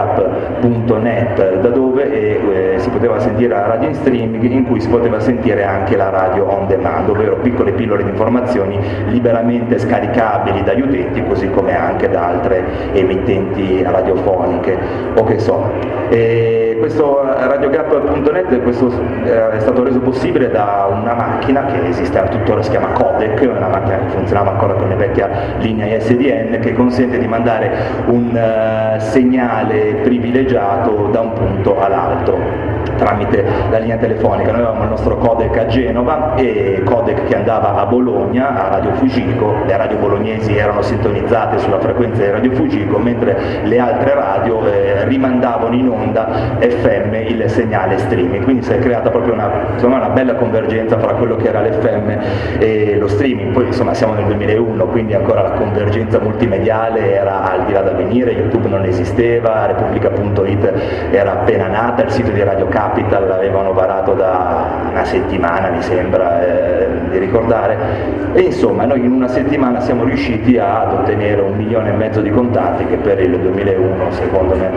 radiogap.net, da dove si poteva sentire la radio in streaming, in cui si poteva sentire anche la radio on demand, ovvero piccole pillole di informazioni liberamente scaricabili dagli utenti, così come anche da altre emittenti radiofoniche o che so. Questo radiogap.net è stato reso possibile da una macchina che esiste tuttora, si chiama Codec, una macchina che funzionava ancora con le vecchie linee ISDN, che consente di mandare un segnale privilegiato da un punto all'altro tramite la linea telefonica. Noi avevamo il nostro codec a Genova e codec che andava a Bologna, a Radio Fugico. Le radio bolognesi erano sintonizzate sulla frequenza di Radio Fugico, mentre le altre radio rimandavano in onda FM il segnale streaming, quindi si è creata proprio una bella convergenza fra quello che era l'FM e lo streaming. Poi insomma siamo nel 2001, quindi ancora la convergenza multimediale era al di là da venire, YouTube non esisteva, Repubblica.it era appena nata, il sito di Radio Capital l'avevano varato da una settimana, mi sembra di ricordare, e insomma noi in una settimana siamo riusciti ad ottenere 1,5 milioni di contatti, che per il 2001 secondo me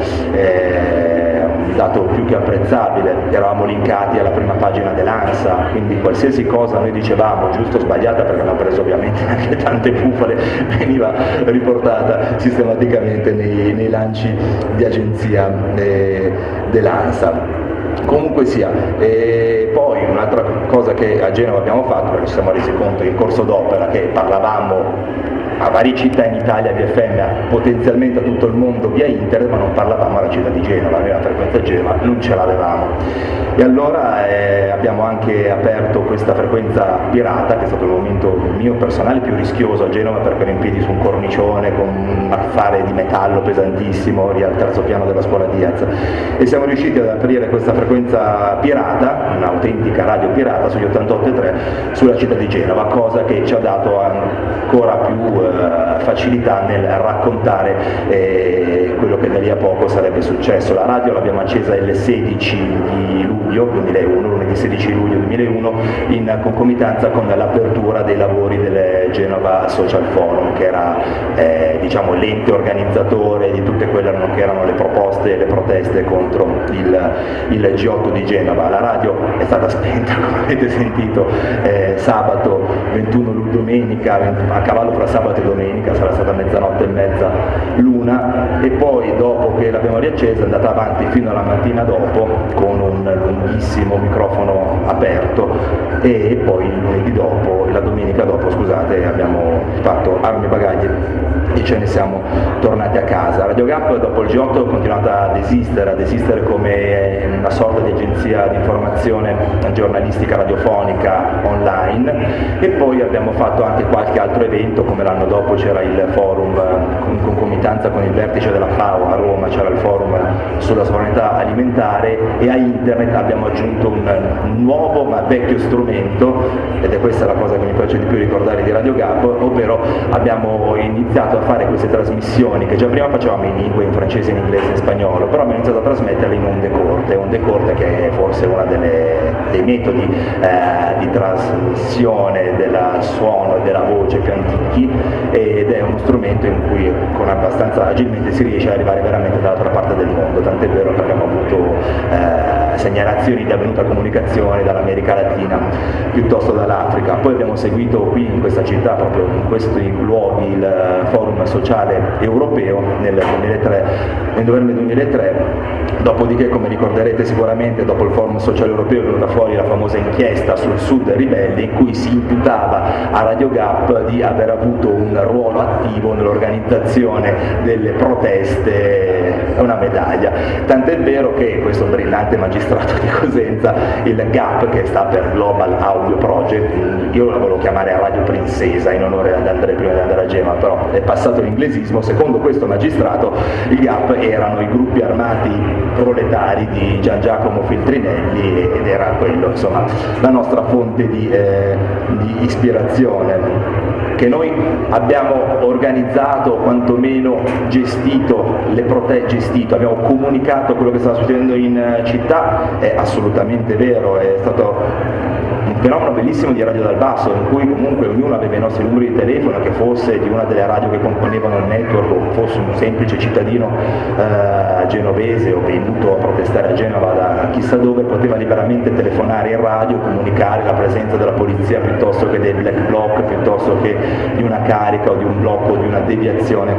è un dato più che apprezzabile. Eravamo linkati alla prima pagina dell'ANSA, quindi qualsiasi cosa noi dicevamo, giusta o sbagliata, perché abbiamo preso ovviamente anche tante bufale, veniva riportata sistematicamente nei lanci di agenzia dell'ANSA. Comunque sia, e poi un'altra cosa che a Genova abbiamo fatto, perché ci siamo resi conto in corso d'opera che parlavamo a varie città in Italia via FM, potenzialmente a tutto il mondo via internet, ma non parlavamo alla città di Genova, noi la frequenza Genova non ce l'avevamo. E allora abbiamo anche aperto questa frequenza pirata, che è stato il momento mio personale più rischioso a Genova, perché ero in piedi su un cornicione con un affare di metallo pesantissimo lì al terzo piano della scuola Diaz, e siamo riusciti ad aprire questa frequenza pirata, un'autentica radio pirata sugli 88.3 sulla città di Genova, cosa che ci ha dato ancora più facilità nel raccontare quello che da lì a poco sarebbe successo. La radio l'abbiamo accesa il 16 di luglio 2001, lunedì 16 luglio 2001, in concomitanza con l'apertura dei lavori del Genova Social Forum, che era diciamo l'ente organizzatore di tutte quelle che erano le proposte e le proteste contro il G8 di Genova. La radio è stata spenta, come avete sentito, sabato 21 domenica, a cavallo fra sabato e domenica, sarà stata mezzanotte e mezza, l'una, e poi dopo che l'abbiamo riaccesa è andata avanti fino alla mattina dopo con un lunghissimo microfono aperto, e poi il lunedì dopo, la domenica dopo, scusate, abbiamo fatto armi e bagagli e ce ne siamo tornati a casa. Radio Gap dopo il G8 è continuata ad esistere come una sorta di agenzia di informazione giornalistica radiofonica online, e poi abbiamo fatto anche qualche altro evento, come l'anno dopo c'era il forum in concomitanza con il vertice della FAO a Roma, c'era il forum sulla sovranità alimentare, e a internet abbiamo aggiunto un nuovo ma vecchio strumento, ed è questa la cosa che mi piace di più ricordare di Radio Gap, ovvero abbiamo iniziato a fare queste trasmissioni che già prima facevamo in lingue, in francese, in inglese, in spagnolo, però abbiamo iniziato a trasmetterle in onde corte, che è forse uno dei metodi di trasmissione del suono e della voce più antichi, ed è uno strumento in cui con abbastanza agilmente si riesce ad arrivare veramente dall'altra parte del mondo, tant'è vero che abbiamo avuto segnalazioni di avvenuta comunicazione dall'America Latina piuttosto dall'Africa. Poi abbiamo seguito qui in questa città, proprio in questi luoghi, il Forum Sociale Europeo nel novembre 2003, dopodiché, come ricorderete sicuramente, dopo il Forum Sociale Europeo è venuta fuori la famosa inchiesta sul Sud ribelle, in cui si imputava a Radio Gap di aver avuto un ruolo attivo nell'organizzazione delle proteste, una medaglia. Tant'è vero che questo brillante magistrato di Cosenza, il GAP, che sta per Global Audio Project, io la volevo chiamare Radio Princesa in onore ad Andrea prima di andare a Genova, però è passato l'inglesismo. Secondo questo magistrato il GAP erano i gruppi armati proletari di Gian Giacomo Feltrinelli, ed era quello, insomma, la nostra fonte di ispirazione, che noi abbiamo organizzato, quantomeno gestito le proteste, abbiamo comunicato quello che stava succedendo in città. È assolutamente vero, è stato un fenomeno bellissimo di Radio dal Basso, in cui comunque ognuno aveva i nostri numeri di telefono, che fosse di una delle radio che componevano il network o fosse un semplice cittadino genovese o venuto a protestare a Genova da chissà dove, poteva liberamente telefonare in radio, comunicare la presenza della polizia piuttosto che dei black bloc, piuttosto che di una carica o di un blocco, di una deviazione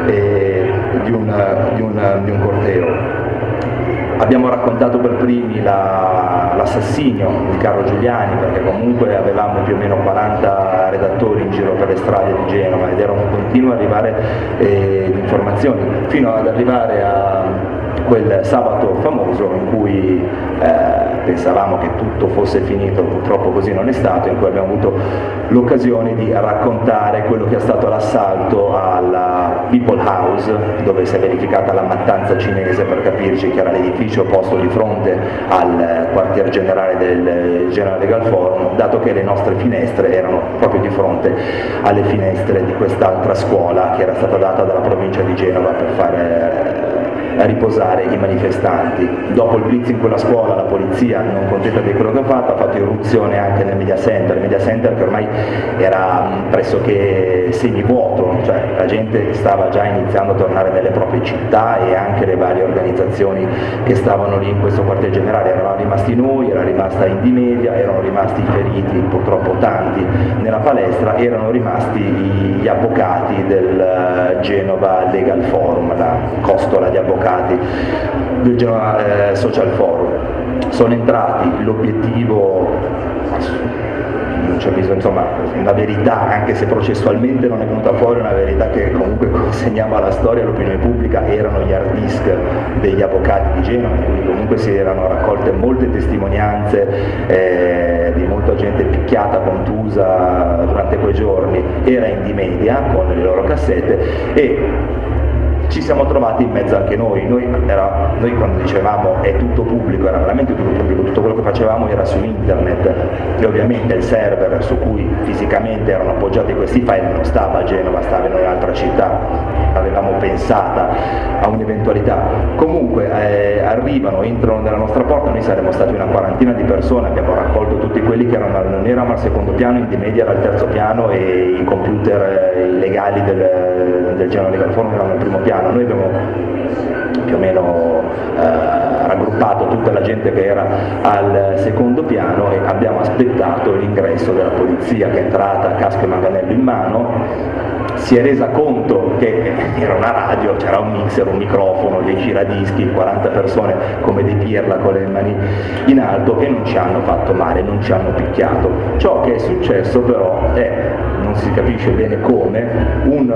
di un corteo. Abbiamo raccontato per primi l'assassinio di Carlo Giuliani, perché comunque avevamo più o meno 40 redattori in giro per le strade di Genova, ed era un continuo arrivare di informazioni, fino ad arrivare a quel sabato famoso in cui pensavamo che tutto fosse finito, purtroppo così non è stato, in cui abbiamo avuto l'occasione di raccontare quello che è stato l'assalto alla People House, dove si è verificata la mattanza cinese, per capirci, che era l'edificio posto di fronte al quartier generale del Genova Legal Forum, dato che le nostre finestre erano proprio di fronte alle finestre di quest'altra scuola che era stata data dalla provincia di Genova per fare riposare i manifestanti. Dopo il blitz in quella scuola, la polizia, non contenta di quello che ha fatto irruzione anche nel media center, che ormai era pressoché semivuoto, cioè la gente stava già iniziando a tornare nelle proprie città, e anche le varie organizzazioni che stavano lì in questo quartier generale. Erano rimasti noi, era rimasta Indimedia, erano rimasti i feriti, purtroppo tanti, nella palestra, erano rimasti gli avvocati del Genova Legal Forum, la costola di avvocati del Genova Social Forum. Sono entrati, l'obiettivo non c'è bisogno, insomma, una verità, anche se processualmente non è venuta fuori, una verità che comunque consegnava alla storia, all'opinione pubblica, erano gli hard disk degli avvocati di Genova, quindi comunque si erano raccolte molte testimonianze di molta gente picchiata, contusa durante quei giorni, era Indymedia con le loro cassette e ci siamo trovati in mezzo anche noi. Noi quando dicevamo è tutto pubblico, era veramente tutto pubblico, tutto quello che facevamo era su internet e ovviamente il server su cui fisicamente erano appoggiati questi file non stava a Genova, stava in un'altra città, avevamo pensata a un'eventualità. Comunque arrivano, entrano nella nostra porta, noi saremmo stati una quarantina di persone, abbiamo raccolto tutti quelli che non eravamo al secondo piano, Indymedia era al terzo piano e i computer illegali del Genova Legal Forum erano al primo piano. Noi abbiamo più o meno raggruppato tutta la gente che era al secondo piano e abbiamo aspettato l'ingresso della polizia che è entrata, casco e manganello in mano, si è resa conto che era una radio, c'era un mixer, un microfono, dei giradischi, 40 persone come dei pirla con le mani in alto e non ci hanno fatto male, non ci hanno picchiato. Ciò che è successo però è, non si capisce bene come, un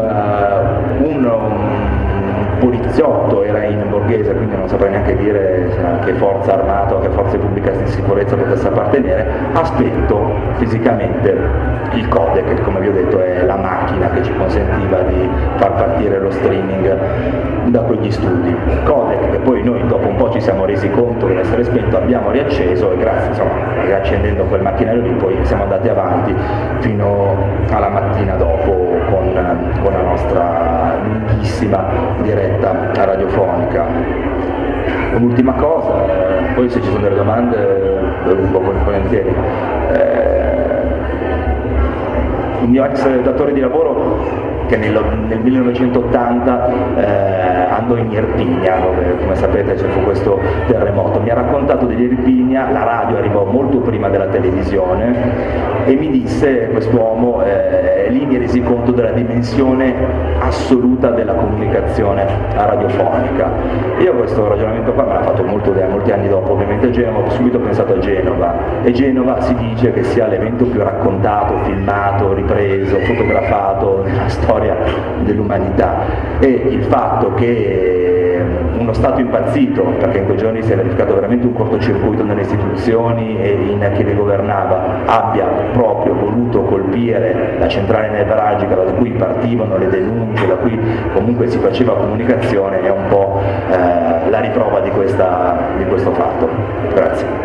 poliziotto, era in borghese, quindi non saprei neanche dire a che forza armata o a che forze pubbliche di sicurezza potesse appartenere, ha spento fisicamente il codec, che come vi ho detto è la macchina che ci consentiva di far partire lo streaming da quegli studi. Codec che poi noi dopo un po' ci siamo resi conto di essere spento, abbiamo riacceso e grazie, insomma, riaccendendo quel macchinello lì poi siamo andati avanti fino alla mattina dopo con la nostra lunghissima diretta radiofonica. Un'ultima cosa, poi se ci sono delle domande lo rubo volentieri. Il mio ex datore di lavoro che nel 1980 andò in Irpinia, dove come sapete ci fu questo terremoto, mi ha raccontato dell'Irpinia, la radio arrivò molto prima della televisione e mi disse, quest'uomo, lì mi resi conto della dimensione assoluta della comunicazione radiofonica. Io questo ragionamento qua me l'ha fatto molti anni dopo, ovviamente a Genova, ho subito pensato a Genova, e Genova si dice che sia l'evento più raccontato, filmato, ripreso, fotografato nella storia dell'umanità, e il fatto che uno Stato impazzito, perché in quei giorni si è verificato veramente un cortocircuito nelle istituzioni e in chi le governava, abbia proprio voluto colpire la centrale nevralgica da cui partivano le denunce, da cui comunque si faceva comunicazione, è un po' la riprova di questo fatto. Grazie.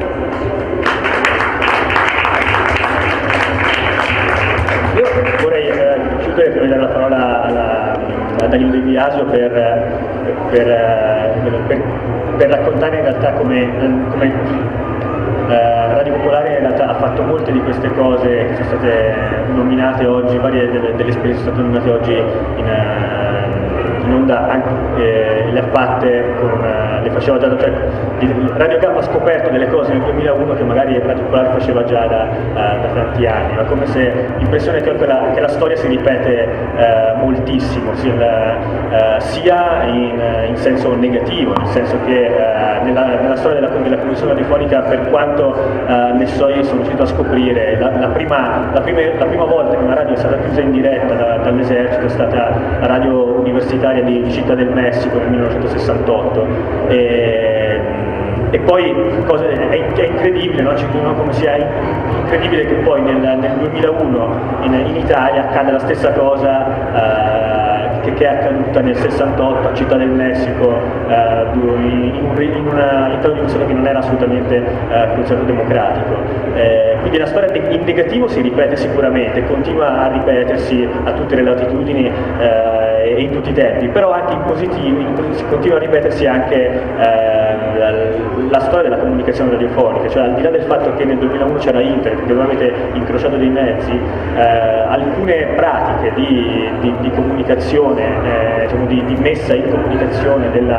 Vorrei chiudere prima di dare la parola a Danilo Di Biasio per raccontare in realtà come Radio Popolare in realtà ha fatto molte di queste cose che sono state nominate oggi, varie delle esperienze sono state nominate oggi in onda, anche le ha fatte le faceva già, cioè Radio Gap ha scoperto delle cose nel 2001 che magari Radio Popolare faceva già da tanti anni, ma come se l'impressione che la storia si ripete moltissimo, sia in senso negativo, nel senso che nella storia della commissione radiofonica, per quanto ne so io, sono riuscito a scoprire la prima volta che una radio è stata chiusa in diretta dall'esercito è stata la radio universitaria di Città del Messico nel 1968, e poi è incredibile, no? Come sia incredibile che poi nel 2001 in Italia accada la stessa cosa che è accaduta nel 68 a Città del Messico, in una università che non era assolutamente concerto democratico. Quindi la storia in negativo si ripete sicuramente, continua a ripetersi a tutte le latitudini e in tutti i tempi, però anche in positivo continua a ripetersi anche la storia della comunicazione radiofonica, cioè al di là del fatto che nel 2001 c'era internet, che voi avete incrociato dei mezzi, alcune pratiche di comunicazione, diciamo di messa in comunicazione di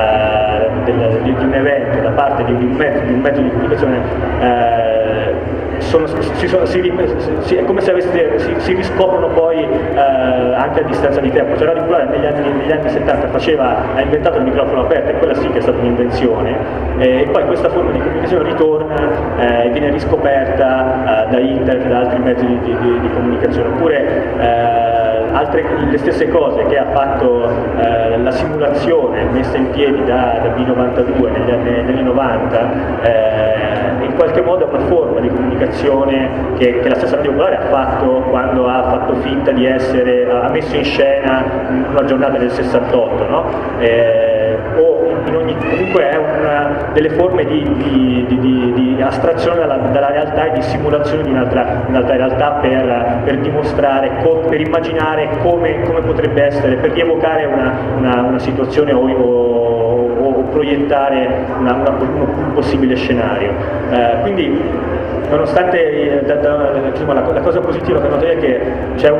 un evento da parte di un mezzo di comunicazione è come se si riscoprono poi anche a distanza di tempo. Cioè Radio Popolare negli anni 70 ha inventato il microfono aperto, e quella sì che è stata un'invenzione, e poi questa forma di comunicazione ritorna e viene riscoperta da internet e da altri mezzi di comunicazione, oppure le stesse cose che ha fatto la simulazione messa in piedi da B92 negli anni 90, in qualche modo è una forma di comunicazione che la stessa Radio Popolare ha fatto quando ha fatto finta di ha messo in scena una giornata del 68, no? Comunque è una delle forme di astrazione dalla realtà e di simulazione di un'altra realtà per dimostrare, per immaginare come potrebbe essere, per rievocare una situazione o proiettare un possibile scenario. Quindi nonostante la cosa positiva che noto è che c'è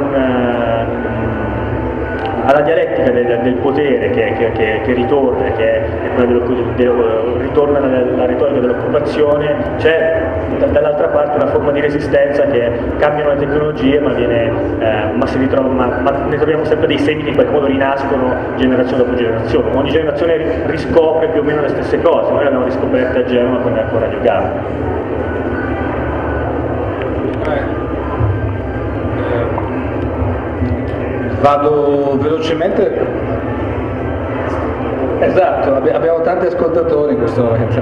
alla dialettica del potere che ritorna, che è quella ritorna nella retorica dell'occupazione, c'è dall'altra parte una forma di resistenza che cambiano le tecnologie, ma ne troviamo sempre dei semi che in qualche modo rinascono generazione dopo generazione. Ogni generazione riscopre più o meno le stesse cose. Noi le abbiamo riscoperte a Genova con Radio Gap. Vado velocemente. Esatto, abbiamo tanti ascoltatori in questo momento.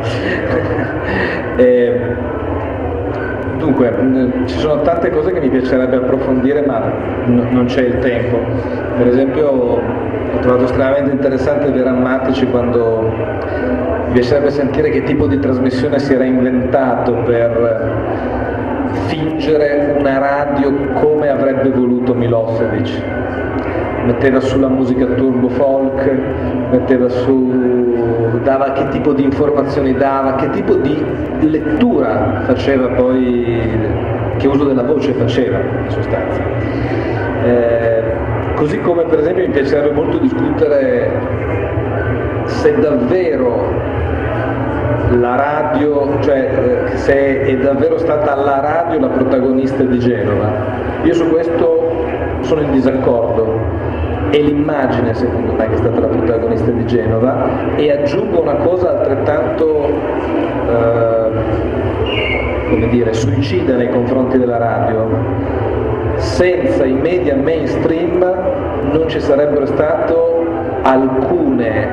Dunque, ci sono tante cose che mi piacerebbe approfondire, ma non c'è il tempo. Per esempio, ho trovato estremamente interessante Verammatici quando mi piacerebbe sentire che tipo di trasmissione si era inventato per fingere una radio come avrebbe voluto Milosevic. Metteva sulla musica turbo folk, dava che tipo di informazioni dava, che tipo di lettura faceva poi, che uso della voce faceva in sostanza. Così come per esempio mi piacerebbe molto discutere se davvero la radio, cioè se è davvero stata la radio la protagonista di Genova. Io su questo sono in disaccordo. È l'immagine, secondo me, che è stata la protagonista di Genova, e aggiungo una cosa altrettanto suicida nei confronti della radio. Senza i media mainstream non ci sarebbero state alcune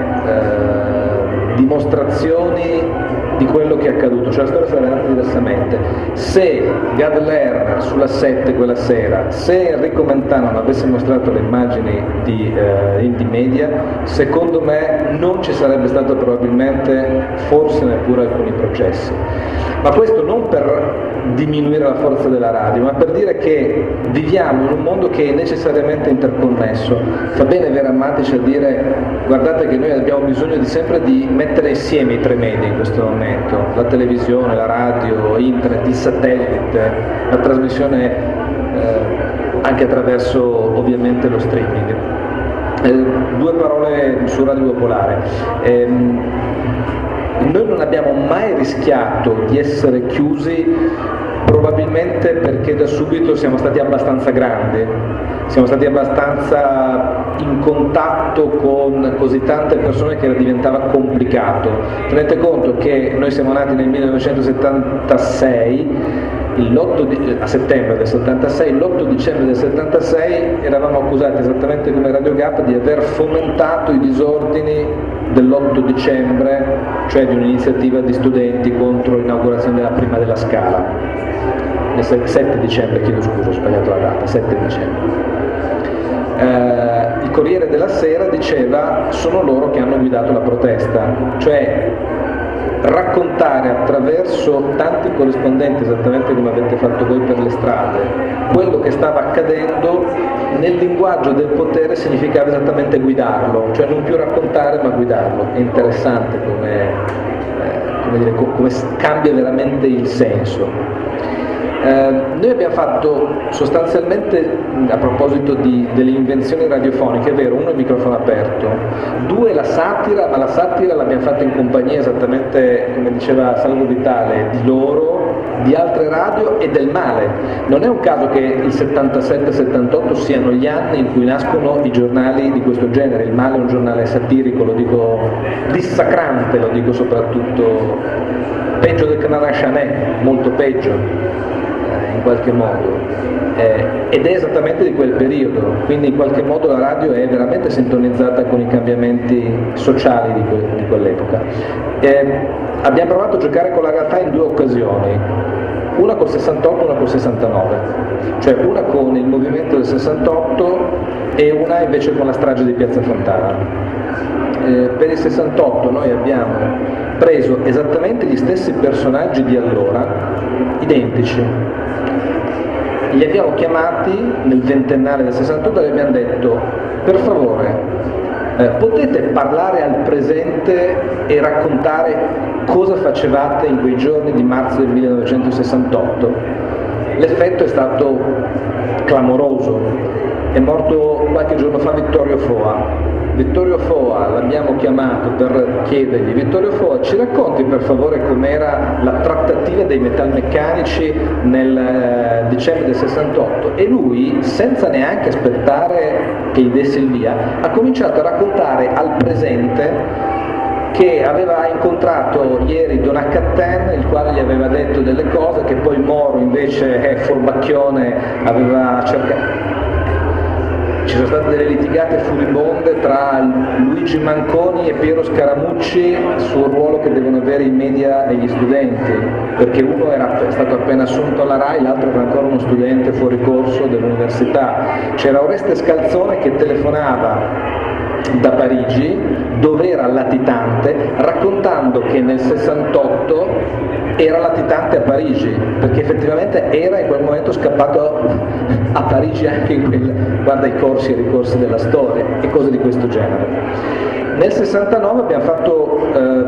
dimostrazioni di quello che è accaduto, cioè la storia sarebbe andata diversamente. Se Gad Lerner sulla 7 quella sera, se Enrico Mentana non avesse mostrato le immagini di Indie Media, secondo me non ci sarebbe stato probabilmente, forse neppure alcuni processi. Ma questo non per diminuire la forza della radio, ma per dire che viviamo in un mondo che è necessariamente interconnesso. Fa bene Verammatici a dire: guardate che noi abbiamo bisogno sempre di mettere insieme i tre media in questo momento, la televisione, la radio, internet, il satellite, la trasmissione anche attraverso ovviamente lo streaming. Due parole su Radio Popolare. Noi non abbiamo mai rischiato di essere chiusi, probabilmente perché da subito siamo stati abbastanza grandi, siamo stati abbastanza in contatto con così tante persone che diventava complicato. Tenete conto che noi siamo nati nel 1976, a settembre del 76, l'8 dicembre del 76 eravamo accusati, esattamente come Radio Gap, di aver fomentato i disordini dell'8 dicembre, cioè di un'iniziativa di studenti contro l'inaugurazione della prima della Scala. 7 dicembre, chiedo scusa, ho sbagliato la data, 7 dicembre. Il Corriere della Sera diceva: sono loro che hanno guidato la protesta, cioè raccontare attraverso tanti corrispondenti, esattamente come avete fatto voi per le strade, quello che stava accadendo nel linguaggio del potere significava esattamente guidarlo, cioè non più raccontare ma guidarlo. È interessante come cambia veramente il senso. Noi abbiamo fatto sostanzialmente, a proposito delle invenzioni radiofoniche, è vero, uno il microfono aperto, due la satira, ma la satira l'abbiamo fatta in compagnia, esattamente come diceva Salvo Vitale, di loro, di altre radio e del male. Non è un caso che il 77-78 siano gli anni in cui nascono i giornali di questo genere. Il Male è un giornale satirico, lo dico dissacrante, lo dico soprattutto peggio del Canale Chanel, molto peggio in qualche modo. Ed è esattamente di quel periodo, quindi in qualche modo la radio è veramente sintonizzata con i cambiamenti sociali di quell'epoca. Abbiamo provato a giocare con la realtà in 2 occasioni, una col 68 e una col 69, cioè una con il movimento del 68 e una invece con la strage di Piazza Fontana. Per il 68 noi abbiamo preso esattamente gli stessi personaggi di allora, identici. Li abbiamo chiamati nel ventennale del 68 e gli abbiamo detto: per favore, potete parlare al presente e raccontare cosa facevate in quei giorni di marzo del 1968? L'effetto è stato clamoroso. È morto qualche giorno fa Vittorio Foa. Vittorio Foa l'abbiamo chiamato per chiedergli: Vittorio Foa, ci racconti per favore com'era la trattativa dei metalmeccanici nel dicembre del 68? E lui, senza neanche aspettare che gli dessi il via, ha cominciato a raccontare al presente che aveva incontrato ieri Don Accatten, il quale gli aveva detto delle cose che poi Moro invece furbacchione aveva cercato. Ci sono state delle litigate furibonde tra Luigi Manconi e Piero Scaramucci sul ruolo che devono avere i media e gli studenti, perché uno era stato appena assunto alla RAI, l'altro era ancora uno studente fuori corso dell'università. C'era Oreste Scalzone che telefonava da Parigi, dove era latitante, raccontando che nel 68 era latitante a Parigi, perché effettivamente era in quel momento scappato a Parigi anche in quel, guarda i corsi e i ricorsi della storia e cose di questo genere. Nel 69 abbiamo fatto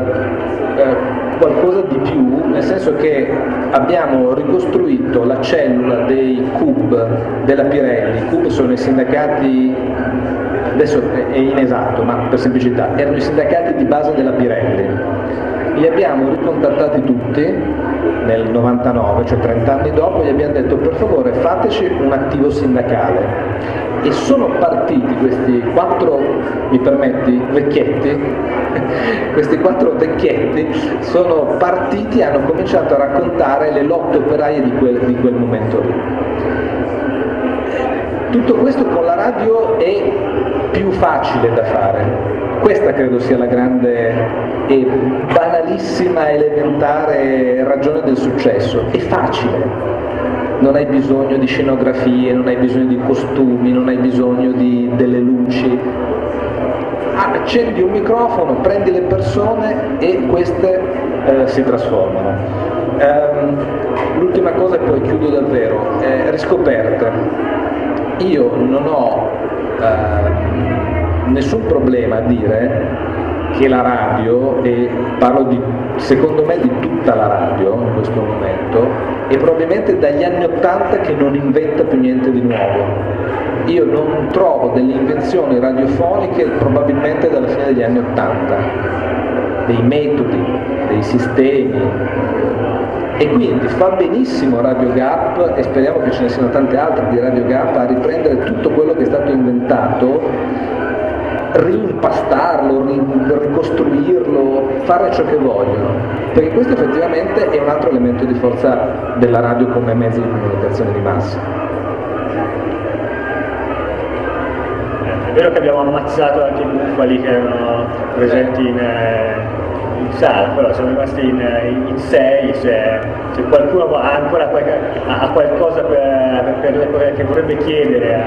qualcosa di più, nel senso che abbiamo ricostruito la cellula dei CUB della Pirelli. I CUB sono i sindacati, adesso è inesatto ma per semplicità, erano i sindacati di base della Pirelli. Li abbiamo ricontattati tutti nel 99, cioè 30 anni dopo, e gli abbiamo detto: per favore fateci un attivo sindacale. E sono partiti questi 4, mi permetti, vecchietti, questi 4 vecchietti sono partiti e hanno cominciato a raccontare le lotte operaie di quel momento lì. Tutto questo con la radio è più facile da fare. Questa credo sia la grande e banalissima, elementare ragione del successo. È facile, non hai bisogno di scenografie, non hai bisogno di costumi, non hai bisogno delle luci. Accendi un microfono, prendi le persone e queste si trasformano. L'ultima cosa e poi chiudo davvero, riscoperte. Io non ho nessun problema a dire che la radio, e parlo secondo me di tutta la radio in questo momento, è probabilmente dagli anni '80 che non inventa più niente di nuovo. Io non trovo delle invenzioni radiofoniche probabilmente dalla fine degli anni '80, dei metodi, dei sistemi. E quindi fa benissimo Radio Gap, e speriamo che ce ne siano tante altre di Radio Gap, a riprendere tutto quello che è stato inventato, rimpastarlo, ricostruirlo, fare ciò che vogliono, perché questo effettivamente è un altro elemento di forza della radio come mezzo di comunicazione di massa. È vero che abbiamo ammazzato anche i bufali che erano presenti in sala, però siamo rimasti in 6, se qualcuno ha ancora ha qualcosa che vorrebbe chiedere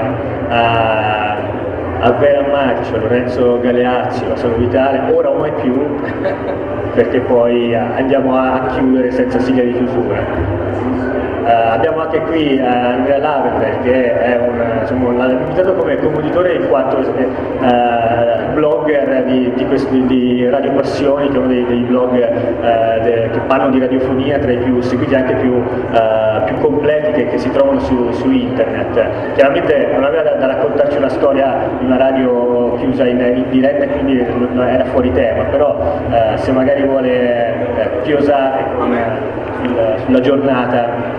a Vera Marcio, a Lorenzo Galeazzi, a Salvo Vitale, ora o mai più, perché poi andiamo a chiudere senza sigla di chiusura. Abbiamo anche qui Andrea Laverberg, che è l'ha invitato come compositore di 4 blogger di Radio Passioni, che è uno dei blog che parlano di radiofonia, tra i più seguiti, anche più completi che si trovano su internet. Chiaramente non aveva da raccontarci una storia di una radio chiusa in diretta, quindi era fuori tema, però se magari vuole chiosare sulla giornata.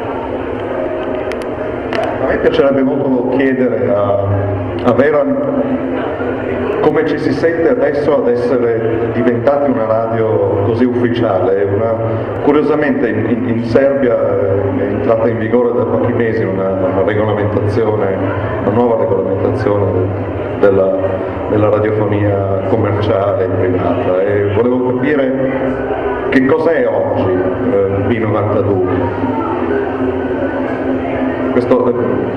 A me piacerebbe molto chiedere a Vera come ci si sente adesso ad essere diventati una radio così ufficiale. Curiosamente in Serbia è entrata in vigore da pochi mesi una nuova regolamentazione della radiofonia commerciale e privata, e volevo capire che cos'è oggi B92. Questo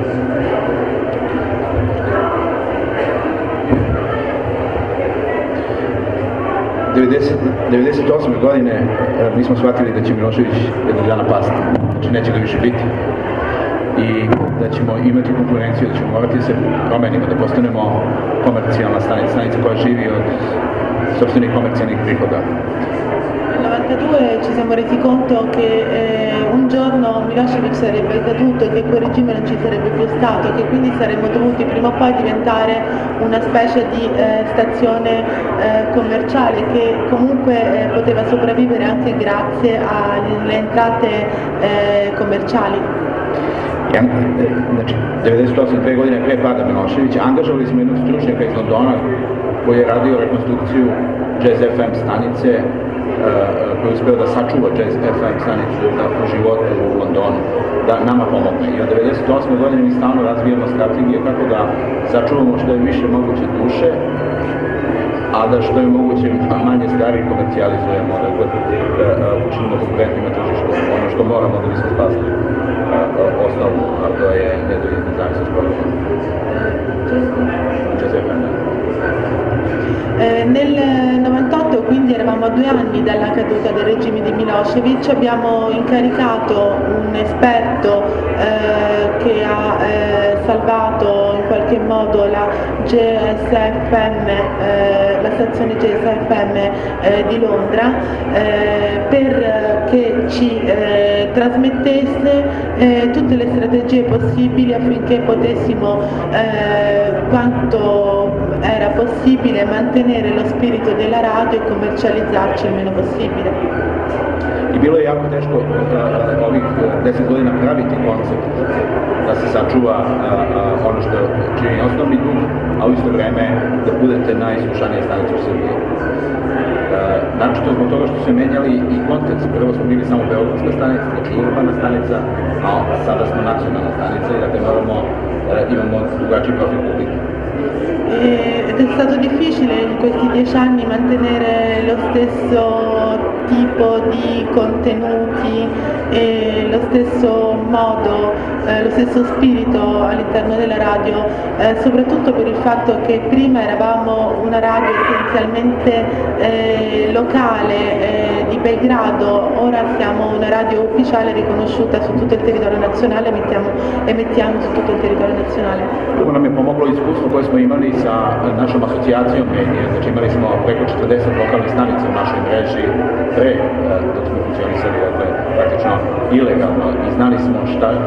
'98. godine mi smo shvatili da će Milošević jednog dana pasti, znači neće ga više biti i da ćemo imati konkurenciju, da ćemo morati da se promenimo, da postanemo komercijalna stanica koja živi od sopstvenih komercijalnih prihoda. Nel 92 ci siamo resi conto che un giorno Milošević sarebbe caduto e che quel regime non ci sarebbe più stato, che quindi saremmo dovuti prima o poi diventare una specie di stazione commerciale che comunque poteva sopravvivere anche grazie alle entrate commerciali. Znači, 98. 2 godine pre pada Miloševića, angažovali smo jednog stručnjaka iz Londona koji je radio rekonstrukciju Jazz FM stanice, koji je uspeo da sačuva Jazz FM stanicu u životu u Londonu, da nama pomogne. I od 98. godine mi stalno razvijamo strategije kako da sačuvamo što je više moguće duše, a da što je moguće manje stvari komercijalizujemo, da učinimo konkurentnim na tržištu. Ono što moramo da bismo spasili osnovu, a to je nezavisnost programa. Jazz FM. Nel 98, quindi eravamo a 2 anni dalla caduta del regime di Milošević, abbiamo incaricato un esperto che ha salvato in qualche modo la GSFM, la stazione GSFM di Londra, perché ci trasmettesse tutte le strategie possibili affinché potessimo quanto era possibile mantenere lo spirito della radio e commercializzarci il meno possibile. I bilo je jako teško ovih 10 godina praviti koncept da se sačuva ono što čini osnovni dug, a u isto vreme da budete najslušanija stanica u Srbiji. Naročito zbog toga što su menjali i kontekst. Prvo smo bili samo beogradska stanica, znači urbana stanica, a sada smo nacionalna stanica i dakle imamo drugačiji profil publike. Ed è stato difficile in questi 10 anni mantenere lo stesso tipo di contenuti e lo stesso modo, lo stesso spirito all'interno della radio, soprattutto per il fatto che prima eravamo una radio essenzialmente locale di Belgrado, ora siamo una radio ufficiale riconosciuta su tutto il territorio nazionale, emettiamo su tutto il territorio nazionale. Tu nam je pomoglo iskustvo koje smo imali sa našom asocijacijom medija, znači imali smo preko 40 lokalnih stanica u našoj mreži pre dok smo funkcionisali, dakle praktično ilegalno, i znali smo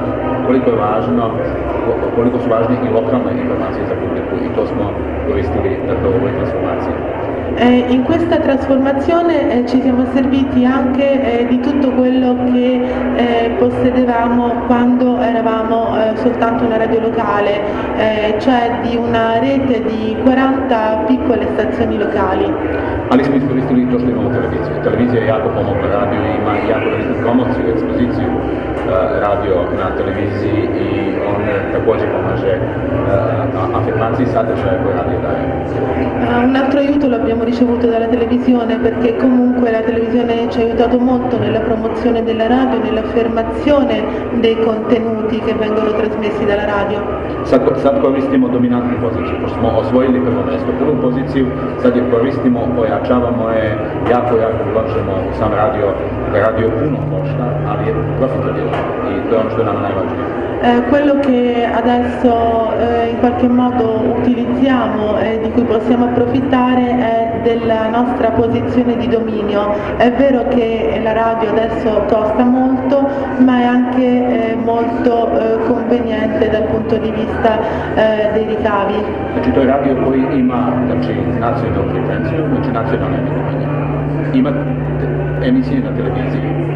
koliko su važne i lokalne informacije za publiku i to smo koristili dakle u ovoj transformaciji. In questa trasformazione ci siamo serviti anche di tutto quello che possedevamo quando eravamo soltanto una radio locale, cioè di una rete di 40 piccole stazioni locali. Ali smo iskoristili to što imamo televiziju. Televizija je jako pomogla radiju i ima jako veliku promociju, ekspoziciju radio na televiziji i on također pomaže afirmaciji sadržaja koje radio daje. Un altro aiuto l'abbiamo ricevuto dalla televisione perché comunque la televisione ci ha aiutato molto nella promozione della radio, nell'affermazione dei contenuti che vengono trasmessi dalla radio. Sad koristimo dominantnu poziciju, pošto smo osvojili prvo mjesto, prvu poziciju, sad je koristimo, ojačavamo je, jako ulažemo u sam radio, radio puno košta, ali je profitabilan i to je ono što je nama najvažnije. Quello che adesso in qualche modo utilizziamo e di cui possiamo approfittare è della nostra posizione di dominio. È vero che la radio adesso costa molto, ma è anche molto conveniente dal punto di vista dei ricavi. Znači to je radio koji ima nacionalnu frekvenciju, znači nacionalne emitovanje. Ima emisije na televiziji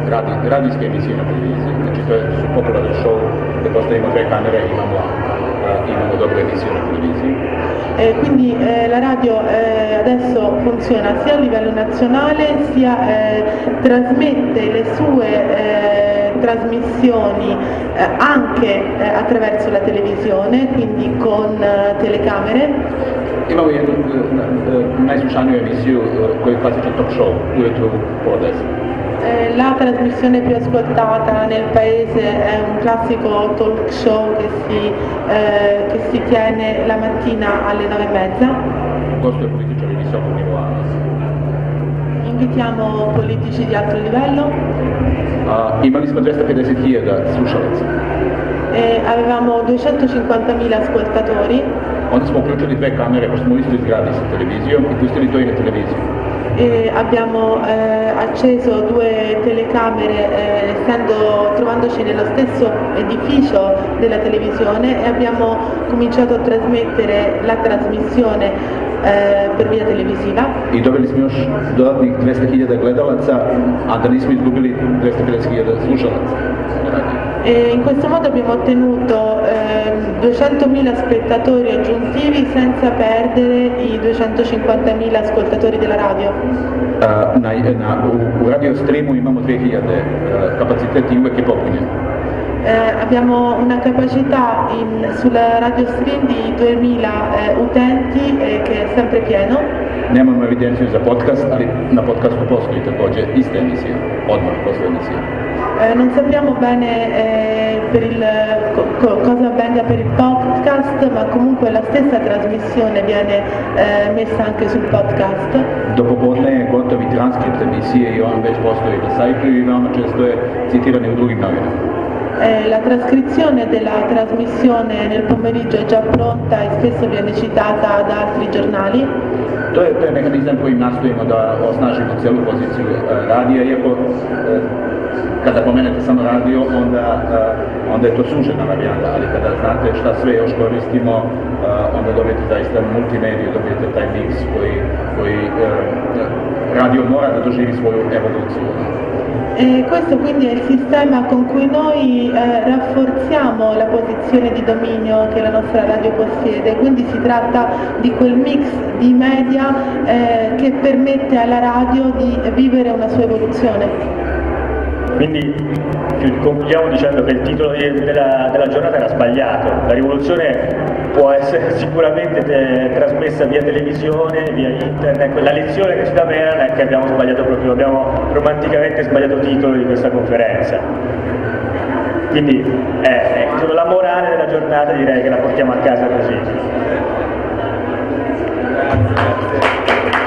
radijske emisije na televiziji. Znači to su popularni show gdje postavimo 2 kamere i imamo dobre emisije na televiziji. Quindi la radio adesso funziona sia a livello nazionale sia trasmette le sue trasmissioni anche attraverso la televisione, quindi con telecamere. Imamo jednu najslušaniju emisiju koju je klasičan talk show ujutru pola 10. La trasmissione più ascoltata nel paese è un classico talk show che si tiene la mattina alle 9:30. Gostuje političari visokog nivoa. Invitiamo politici di alto livello. Imali smo 250.000 slušalaca. Avevamo 250.000 ascoltatori. Onda smo uključili 2 kamere, pošto smo u istoj zgradi sa televizijom i pustili to i na televiziju. Abbiamo acceso 2 telecamere trovandoci nello stesso edificio della televisione e abbiamo cominciato a trasmettere la trasmissione per via televisiva. I dobili smo još dodatnih 200.000 gledalaca, a da nismo izgubili 250.000 slušalaca. E in questo modo abbiamo ottenuto 200.000 spettatori aggiuntivi senza perdere i 250.000 ascoltatori della radio. U radio streamu imamo 2000, kapacitet i uvijek je popunjen. Abbiamo una capacità sulla radio stream di 2000 utenti che è sempre pieno. Nemamo evidenciju za podcast, ali na podcastu postoji također ista emisija, odmah posle emisije. Non sappiamo bene cosa avvenga per il podcast, ma comunque la stessa trasmissione viene messa anche sul podcast. Dopopodne je gotovi transkript emisije i on već postoji na sajtu i veoma često je citiran u drugim novinama. La trascrizione della trasmissione nel pomeriggio è già pronta e spesso viene citata da altri giornali. To je mehanizam kojim nastojimo da osnažimo celu poziciju radija, iako kada pomenete samo radio, onda je to sužena varijanta, ali kada znate šta sve još koristimo, onda dobijete zaista multimediju, dobijete taj mix koji radio mora da doživi svoju evoluciju. Questo quindi è il sistema con cui noi rafforziamo la posizione di dominio che la nostra radio possiede, quindi si tratta di quel mix di media che permette alla radio di vivere una sua evoluzione. Quindi concludiamo dicendo che il titolo della giornata era sbagliato. La rivoluzione può essere sicuramente trasmessa via televisione, via internet. La lezione che ci dà Meran è che abbiamo sbagliato proprio, abbiamo romanticamente sbagliato il titolo di questa conferenza. Quindi la morale della giornata direi che la portiamo a casa così.